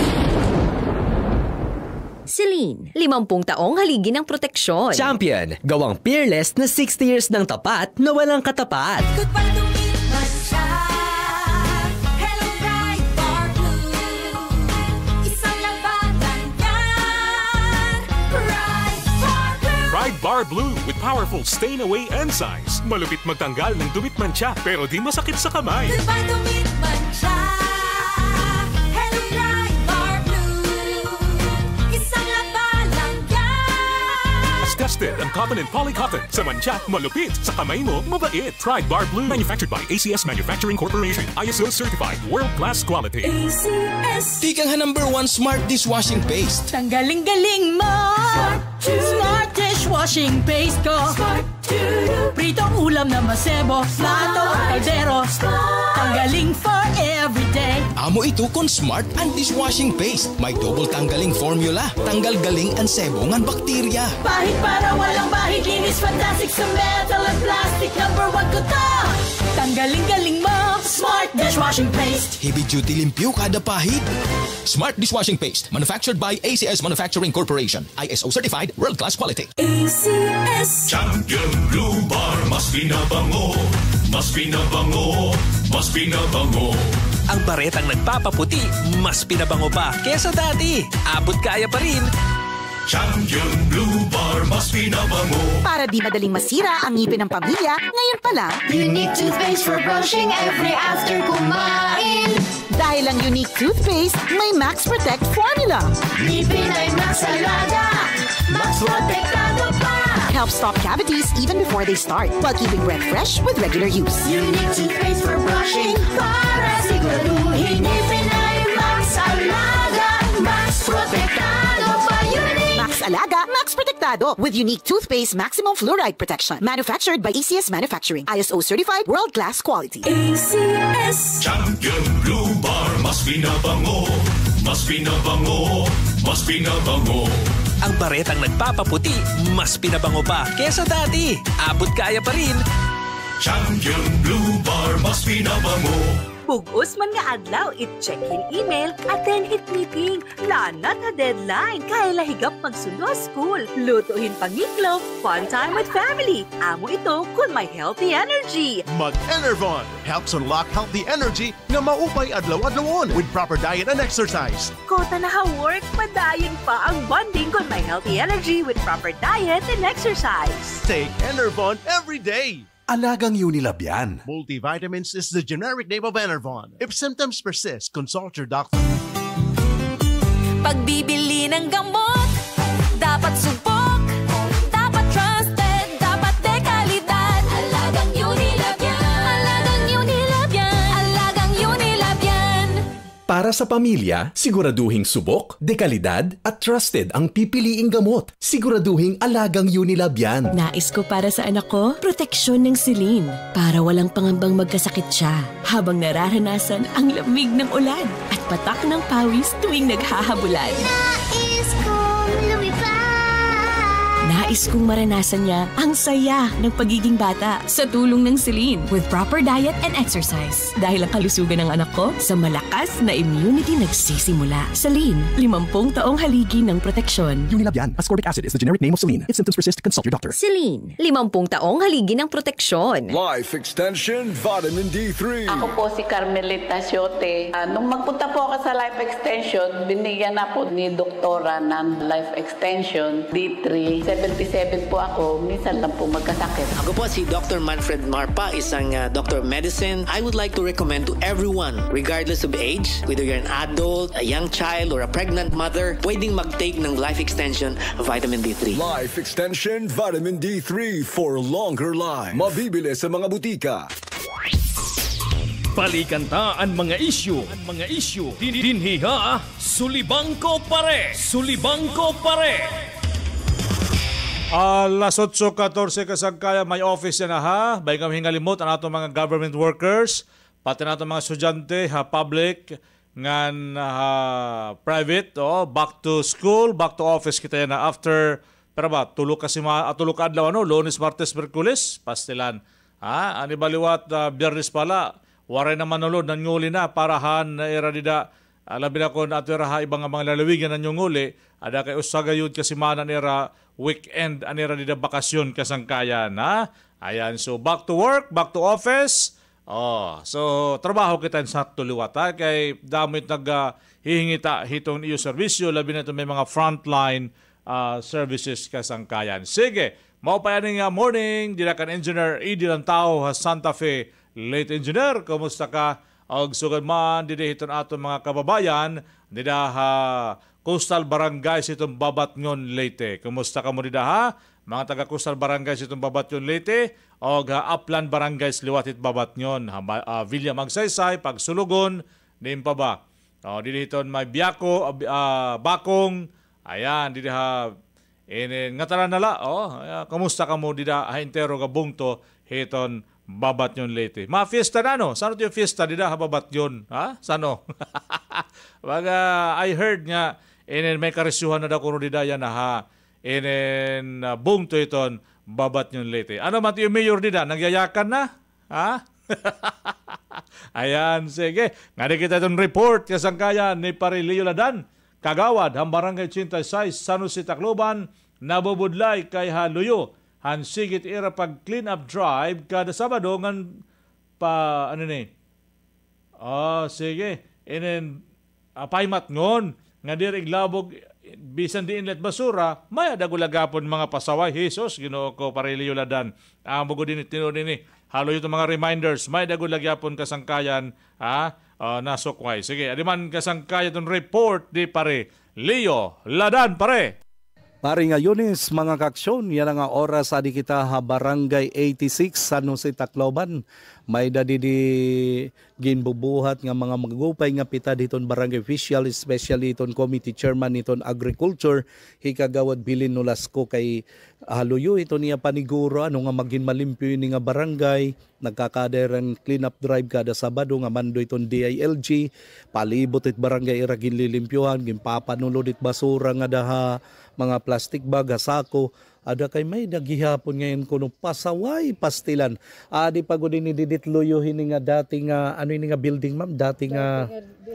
Celine, 50 taong haligi ng proteksyon. Champion, gawang peerless na 60 years ng tapat na walang katapat. Pride Bar Blue with powerful stain-away enzymes. Malupit magtanggal ng dumit mancha pero di masakit sa kamay. Goodbye dumit mancha. Hello Pride Bar Blue. Isang laban lang yan. As tested ang cotton and polycotton. Sa mancha, malupit. Sa kamay mo, mabait. Pride Bar Blue. Manufactured by ACS Manufacturing Corporation. ISO certified. World-class quality. ACS. Tikang #1 Smart Dishwashing Paste. Tanggaling-galing mo. Smart dishwashing paste ko. Pritong ulam na masebo. Plato, kaldero. Tanggaling for everyday. Amo ito kon Smart and Dishwashing Paste. May double tanggaling formula. Tanggal galing ang sebo ngan bakterya. Bahid para walang bahid. Linis fantastic sa metal at plastic. #1 ko to. Tanggaling-galing mo. Smart dishwashing paste. Heavy duty limpyo kada pahid. Smart Dishwashing Paste. Manufactured by ACS Manufacturing Corporation. ISO certified. World-class quality. ACS. Champion Blue Bar, mas binabango, mas binabango, mas binabango. Ang paretang nagpapaputi, mas pinabango pa kesa dati. Abot kaya pa rin. Champion Blue Bar, mas binabango. Para di madaling masira ang ngipin ng pamilya, ngayon pa lang, Unique toothpaste for brushing every after kumain. Dahil ang Unique toothpaste, may Max Protect formula. Ngipin ay Max Alaga, Max Protectado pa. Helps stop cavities even before they start, while keeping breath fresh with regular use. Unique toothpaste for brushing, para siguraduhin ngipin ay Max Alaga, Max Protectado pa. Max Alaga, Max Protectado with Unique toothpaste maximum fluoride protection. Manufactured by ACS Manufacturing. ISO certified world-class quality. ACS. Champion Blue Bar, mas binabango, mas binabango, mas binabango. Ang paretang nagpapaputi, mas pinabango pa kesa dati. Abot kaya pa rin. Champion Blue Bar, mas binabango. Bugos man nga adlaw, it-check-in email at then hit meeting. Lanat na deadline, kaya lahigap magsundo school. Lutuhin pangiklo, fun time with family. Amo ito kung may healthy energy. Mag-Enervon helps unlock healthy energy na maupay adlaw-adlawon with proper diet and exercise. Kota na ha-work, padayon pa ang bonding kung may healthy energy with proper diet and exercise. Take Enervon every day. Alagang Unilab yan. Multivitamins is the generic name of Enervon. If symptoms persist, consult your doctor. Pagbibili ng gamot, dapat subok, dapat trusted, dapat dekalidad. Alagang Unilab yan. Alagang Unilab yan. Alagang Unilab yan. Para sa pamilya, siguraduhing subok, dekalidad at trusted ang pipiliing gamot. Siguraduhing Alagang Unilab yan. Nais ko para sa anak ko, proteksyon ng Celine. Para walang pangambang magkasakit siya habang nararanasan ang lamig ng ulan at patak ng pawis tuwing naghahabulan. Nais kong lumipad. Nais kong maranasan niya ang saya ng pagiging bata sa tulong ng Celine with proper diet and exercise. Dahil ang kalusugan ng anak ko sa malakas na immunity nagsisimula. Celine, 50 taong haligi ng proteksyon. Unilab yan. Ascorbic acid is the generic name of Celine. If symptoms persist, consult your doctor. Celine, 50 taong haligi ng proteksyon. Life Extension Vitamin D3. Ako po si Carmelita Siote. Nung magpunta po ako sa Life Extension, binigyan na po ni doktora ng Life Extension D3. 77 po ako, minsan lang po magkasakit. Ako po si Dr. Manfred Marpa, isang Doctor of Medicine. I would like to recommend to everyone, regardless of age, whether you're an adult, a young child, or a pregnant mother, pwedeng mag-take ng Life Extension Vitamin D3. Life Extension Vitamin D3 for longer life. Mabibili sa mga butika. Palikantaan mga isyu. Dinhiha, Sulibangko Pare. Alas 8:14 kasagkaya, may office yan ha. Bay kami hingalimot ang atong mga government workers, pati na atong mga estudyante, public, ngan private, back to school, back to office kita yan after, pero ba, tulog ka adlaw, Lunes, Martes, Merkulis, pastilan. Ani baliwat, Biyernes pala, waray na manulod, nanguli na, parahan na iradida, labi na kung ato iraha ibang mga lalawigan na nyunguli, ada kay usagayod kasi manan ira weekend anira dida bakasyon kasangkayan Ayan, so back to work, back to office. So trabaho kita sa tuluwat kay damit hihingita hitong iyo serbisyo labi na ito may mga frontline services kasangkayan. Sige, maupayan nga morning, dila kan engineer Idi Lantao Santa Fe, late engineer, kumusta ka? Og sugad man didi hiton ato mga kababayan dida Coastal Barangays itong Babatngon, Leyte. Kumusta ka mo dida mga taga Coastal Barangays itong Babatngon, Leyte o Upland Barangays Liwatit Babatngon, Villa Magsaysay, Pagsulugon, din pa ba? Dito may Biako, Bakong, ayan, dito ngataran nala, kumusta ka mo dida intero ka bungto hiton Babatngon, Leyte. Mga fiesta na Sano yung fiesta dida Babatngon? Sano? Baga, I heard nga may karisuhan na daw kuno didaya na bungto iton Babatngon, Leyte. Ano man yung mayor dida? Nagyayakan na? Ayan, sige. Nga kita itong report kasangkayan ni Parilio Ladan. Kagawad, Barangay 86, San Jose, Tacloban, nabubudlay kay Haluyo. Hansigit ira pag clean up drive kada Sabado ngan sige. Paimat ngon nga diri iglabog bisan di inlet basura, may adagulagapon mga pasaway. Jesus, Ginoo ko Parilio Ladan. Bugo din tinuod ni halo ito mga reminders, may dagulagyapon kasangkayan nasukway. Sige, adiman kasangkayan ton report di pare Leo Ladan pare. Pari ngayonis mga kaksyon, yan ang oras adi kita Barangay 86 San Jose, Tacloban. May dadi di ginbubuhat nga mga magupay nga pita diton barangay official, especially iton committee chairman iton agriculture, hikagawad Bilin Nolasco kay Haluyo ito niya paniguro nga magin malimpyo ni nga barangay, nagkakaderang clean up drive kada Sabado nga mando iton DILG, palibot it barangay ira ginlilimpyohan, ginpapanulod it basura nga daha mga plastic bag, sako, ada kay may nagihapon ngayon kuno pasaway pastilan. Adi pagod ni diditluyo hini nga dati nga nga building ma'am, dati nga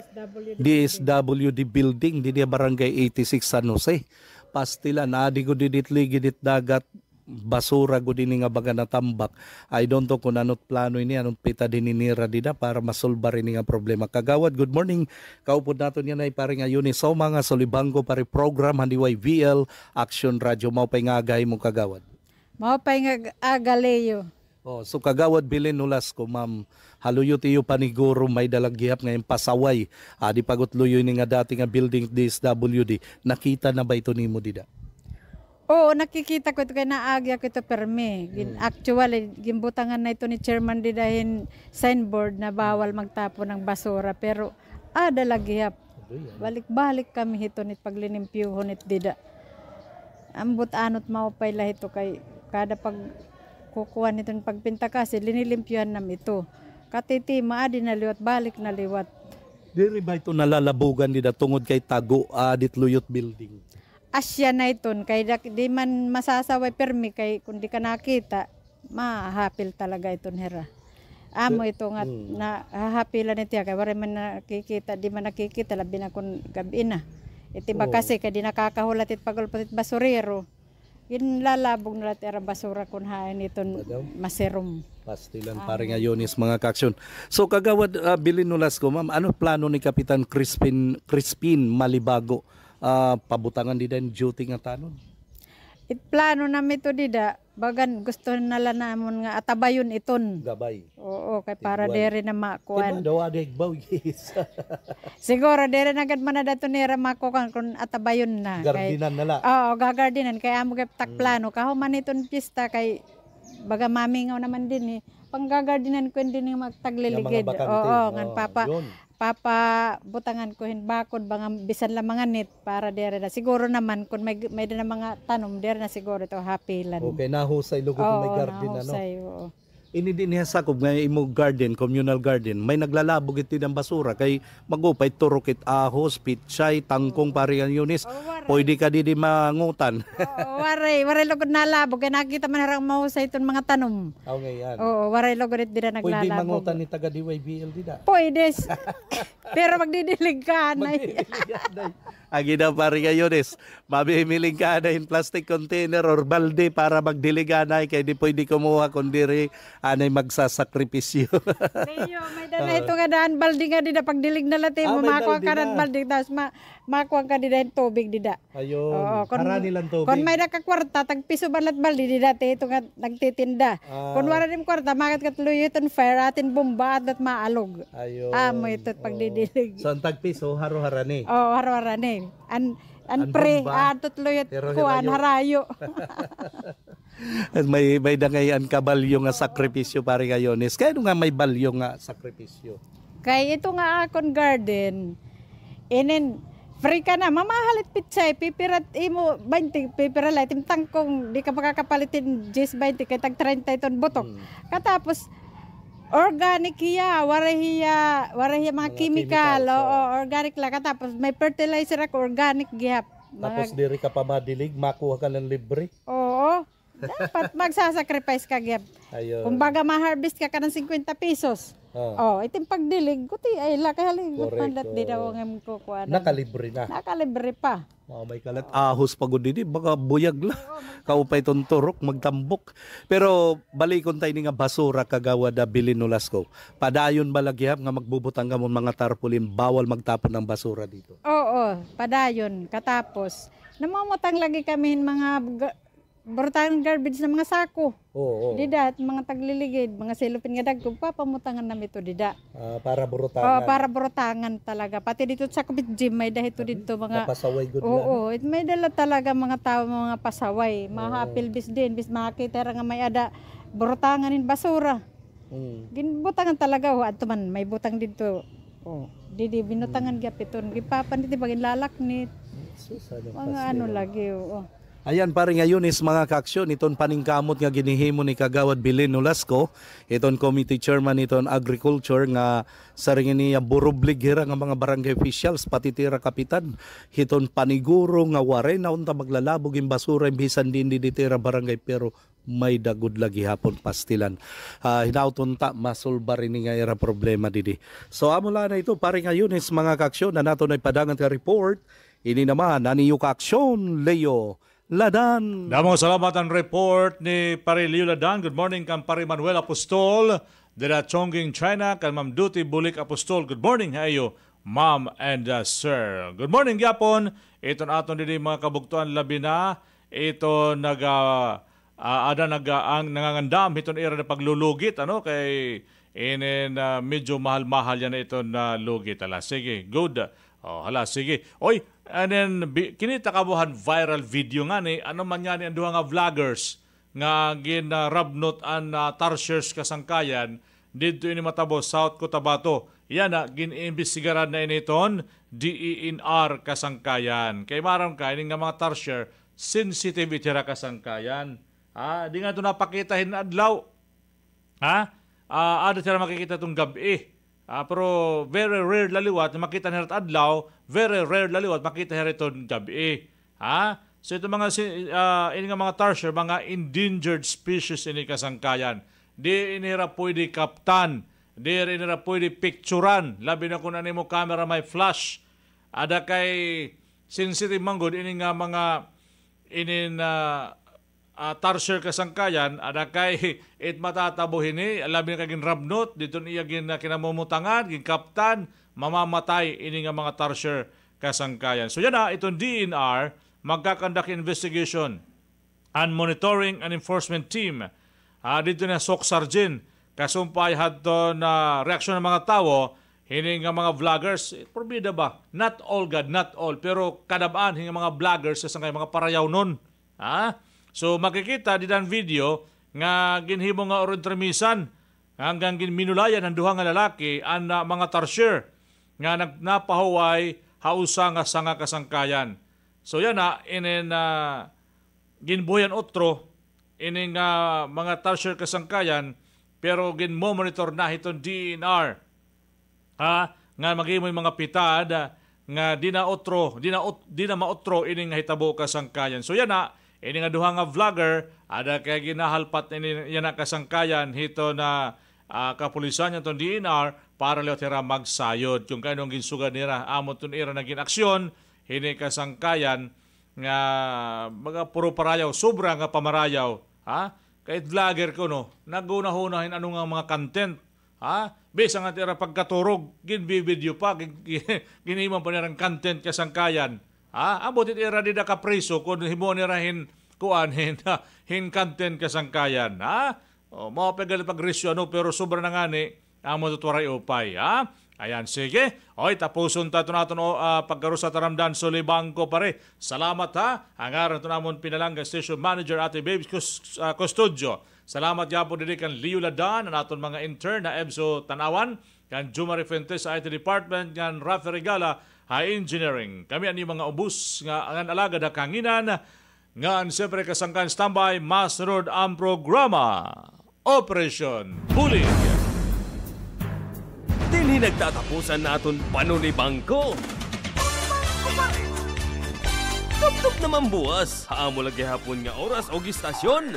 DSWD building di barangay 86 San Jose. Pastilan adi ko diditli gidit dagat basura ko din nga baga natambak. I don't know kung anong plano ini, anong pita dininira dida para masolba rin nga problema. Kagawad, good morning. Kaupod nato niya na ipari ngayon so mga Sulibangko pari program handiway VL Action Radio. Maupay nga agay mo kagawad. Maupay nga agaleyo. So kagawad Bilin Nolasco, ma'am, haluyo tiyo paniguro may dalagyap ngayon pasaway. Di pagutluyo ni nga dati nga building DSWD. Nakita na ba ito nimo dida? Oo, nakikita ko ito kaya naagya ko ito perme. Actually, gimbutangan na ito ni chairman di dahil signboard na bawal magtapon ng basura. Pero, dalagihap. Balik-balik kami ito nit paglinimpyuhon nit dida. Ambot anot maupay lah ito kay kada pag kukuha nito pagpinta kasi linilimpyuhan nam ito. Katiti, maadi na liwat, balik na liwat. Diri ba ito nalalabugan dida tungod kay tago ditluyot building? asya na iton kay di man masasaway permi kay kung di ka nakita mahapil talaga iton hera. Amo ito nga na hahapilan ito kay wala man nakikita di man nakikita labi na kun gabi na. Iti ba kasi kay di nakakahulat it pagulpot it basurero. Yun lalabog na lahat basura kun hain iton maserum. Pastilan pare ngayon is mga kaksyon. So kagawad Bilinulas ko ma'am, ano plano ni Kapitan Crispin Malibago? Pabutangan di din duty nga tanon. Plano namin ito dida. Bagan gusto nala namon nga atabayon iton. Gabay. Oo, kay para dere na makuan. Daw adig bawis. Siguro dere na gad man na dato nira makuan kun atabayon na. Gardinan nala. Oo, gagardinan kay amo kay tak plano kahuman iton pista kay baga mamingaw naman din Panggagardinan ko din yung magtagliligid. Oo, ngan papa butangan ko hin bakod banga bisan la mga nit para dere na siguro naman kung may na mga tanom dere na siguro ito hapilan. Okay, nahusay lugo kung may garden nahusay, oo. Ini din niya sakop nga imo garden, communal garden, may naglalabog iti ng basura kay magupay turokit ahos, pitsay, tangkong parian yunis. Pwede ka di mangutan. Waray lugod nalabog kay nakita man harang mahusay iton mga tanom. Okay yan. Oo, waray lugod it dira naglalabog. Pwede mangutan ni taga DYBL dida. Pwede. Pero magdidilig ka na. Agi na pare yunis, mabimiling ka na in plastic container or balde para magdiliganay kay di pwede kumuha kundi anay magsasakripisyo. Leo, may dala ito nga daan balde nga dida pagdilig na lati mo makuha ka ng balde tapos makuha ka dida yung tubig dida. Ayun, harani lang tubig. Kung may nakakwarta, tagpiso balat balde dida ito nga nagtitinda. Kung wala rin kwarta, makat katluyo itong fire atin bomba at maalog. Ayun. Amo ito pagdidilig. So ang tagpiso, haro-harani. Oo, haro-harani. An pre, tutloyot kuan harayo. may dangayan kabalyo nga sakripisyo pare ngayones. Kaya nga may balyo nga sakripisyo. Kay ito nga akon garden. Inen free ka na, mamahalit pitsay, pipirat imo 20, pipirat tim tangkong di ka makakapalitin 10-20 kay tag 30 ton butok. Katapos organic hiya, warahiya mga chemical, organic lang. Tapos may fertilizer ako, organic gihap. Tapos diri ka pa madilig, makuha ka ng libre. Oo, dapat magsasacrifice ka gihap. Kung baga ma-harvest ka ng 50 pesos. Itim pagdilig, kuti ay lakahalig. Mandat di daw ang kukuha. Nakalibre na. Nakalibre pa. May kalat ahos pagod didi, baka buyag la. Kaupay ton turok, magtambok. Pero balikon tayo nga basura kagawa da Bilinulas ko. Padayon balagyap nga magbubutang gamon mga tarpaulin, bawal magtapon ng basura dito. Oo, padayon. Katapos, namamutang lagi kami mga bortang garbage na mga sako. Dida at mga tagliligid, mga silupin nga dagko, papamutangan namin ito dida. Para burutangan. Para burutangan talaga. Pati dito sa Kapit Gym, may dahito dito mga... Napasaway good lang. May dala talaga mga tao, mga pasaway. Mga hapilbis din, bis makakita nga may ada burutangan in basura. Ginbutangan talaga, ato man, may butang dito. Didi, binutangan gapiton. Gipapan dito, bagin lalaknit. Mga ano lagi, Ayan pare ngayon is mga kaaksyon, iton paningkamot nga ginihimo ni Kagawad Bilinulas ko, iton committee chairman iton agriculture nga saringin niya burublig hira nga mga barangay officials pati tira kapitan, iton paniguro nga waray na unta maglalabog yung basura imbisan din di tira barangay pero may dagod lagi hapon pastilan. Hinautunta masulba rin nga ira problema didi. So amula na ito pare ngayon is mga kaaksyon na nato na ipadangan ka report, ini naman naniyo kaaksyon Leo Ladan. Damong salamat ang report ni Pare Leo Ladan. Good morning kan Pare Manuel Apostol. Dira Chongqing, China. Kan Ma'am Duty Bulik Apostol. Good morning hayo, Ma'am and Sir. Good morning gyapon. Ito na aton dili mga kabugtuan labi na. Ito ang nangangandam iton era na paglulugit kay medyo mahal-mahal yan ito na lugit. Sige, good. Sige. Oy, and then kinita kabuhan viral video nga ni ano man yan ang duha nga vloggers nga ginarabnot an Tarsiers kasangkayan dito ini matabo South Cotabato. Yan na giniimbestigaran na initon DENR kasangkayan. Kay maram ka ini nga mga Tarsier sensitive itira kasangkayan. Di nga ito napakitahin adlaw. Ada tira makikita itong gabi. Pero very rare laliwat makita nirat adlaw, very rare laliwat makita nirat itong gabi. Ha? So ito ini nga mga tarsier, mga endangered species ini kasangkayan. Di inira pwede kaptan, di inira pwede picturean, labi na kung ano mo camera may flash. Ada kay sensitive manggod ini nga mga tarsier kasangkayan, ada kay it matatabuhin ni, labi na kaging rabnot, dito niya kinamumutangan, gin kaptan, mamamatay ini nga mga tarsier kasangkayan. So yan na, itong DNR, magkakandak investigation and monitoring and enforcement team. Dito na SOC Sergeant, kasumpay hadto na reaksyon ng mga tao, hindi nga mga vloggers, probida ba? Not all, God, not all. Pero kadabaan, hindi mga vloggers, sa mga parayaw nun. So makikita di dan video, nga ginhibo nga oron tremisan, hanggang ginminulayan ng duha nga lalaki, ang mga tarsier, nga napahuway, hausa nga sanga kasangkayan. So yan na, ginbuyan otro, ini nga mga tarsier kasangkayan, pero ginmo-monitor na itong DNR. Nga magimoy mga pitad, nga di na maotro, ini nga hitabo kasangkayan. So yan na, ini nga duha nga vlogger, ada kaya ginahalpat ini yan na kasangkayan, hito na kapulisan itong DNR, para liyo tira magsayod. Kung kainong ginsugad nila, amot itong ira na ginaksyon, hindi kasangkayan, nga mga puro parayaw, sobra nga pamarayaw. Kahit vlogger ko, no, nagunahunahin ano nga mga content. Bisa nga tira pagkaturog, ginbibideo pa, giniman pa nirang content kasangkayan. Abot itira di na kapriso, kung hibo nirahin kuan, hin content kasangkayan. Mapagal pagresyo, no, pero sobra na nga ni, amo tuturay upay, Ayan, sige. Oy, tapuson tato natin pagkarusa taramdan Solibangko pare. Salamat Hangaran to namon pinalangga station manager Ate Babes Custodio. Salamat yapo diri kan Leo Ladan naton mga intern na Ebso Tanawan, kan Jumari Fuentes sa IT department, kan Rafa Regala High Engineering. Kami ani mga ubus nga angan alaga da kanginan ngan siyempre kasangkan standby masunod ang programa. Operation Bully. Dinhi nagtatapusan naton panulibangko. Tup-tup naman buwas. Haamo lagi hapon nga oras o gistasyon.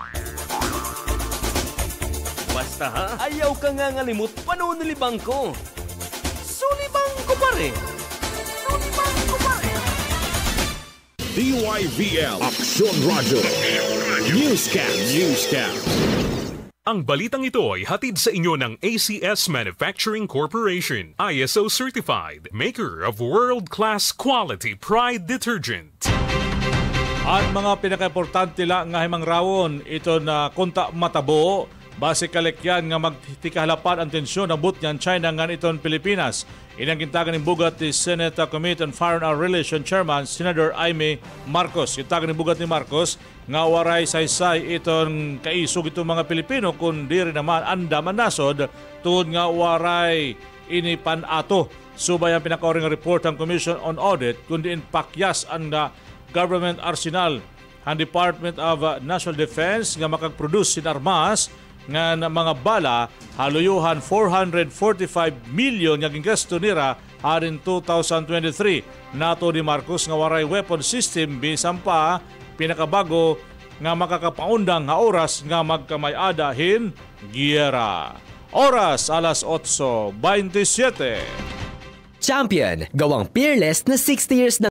Basta ayaw ka nga ngalimot panulibangko. Sulibangko pa rin. DYVL Aksyon Radio Newscast. Ang balitang ito ay hatid sa inyo ng ACS Manufacturing Corporation, ISO certified, maker of world-class quality Pride detergent. At mga pinaka-importante lang nga himang rawon, ito na kunta matabo, base kalekyan nga magtikahalapan ang tensyon abot niyan China nga iton Pilipinas. Inang gintagan ng bugat ni Senate Committee on Foreign Relations Chairman Senator Jaime Marcos. Gintagan ng bugat ni Marcos nga waray saysay itong kaisog itong mga Pilipino kundi rin naman andaman nasod tuod nga waray inipan ato. Subay ang pinakauring report ng Commission on Audit kundi pakyas ang government arsenal ang Department of National Defense nga makagproduce sin armas nga mga bala haluyuhan 445 million nga gingasto nira harin 2023. Nato ni Marcos nga waray weapon system bisan pa pinakabago nga makakapaundang nga oras nga magkamayada hin giyera. Oras alas 8:27. Champion, gawang peerless na 60 years na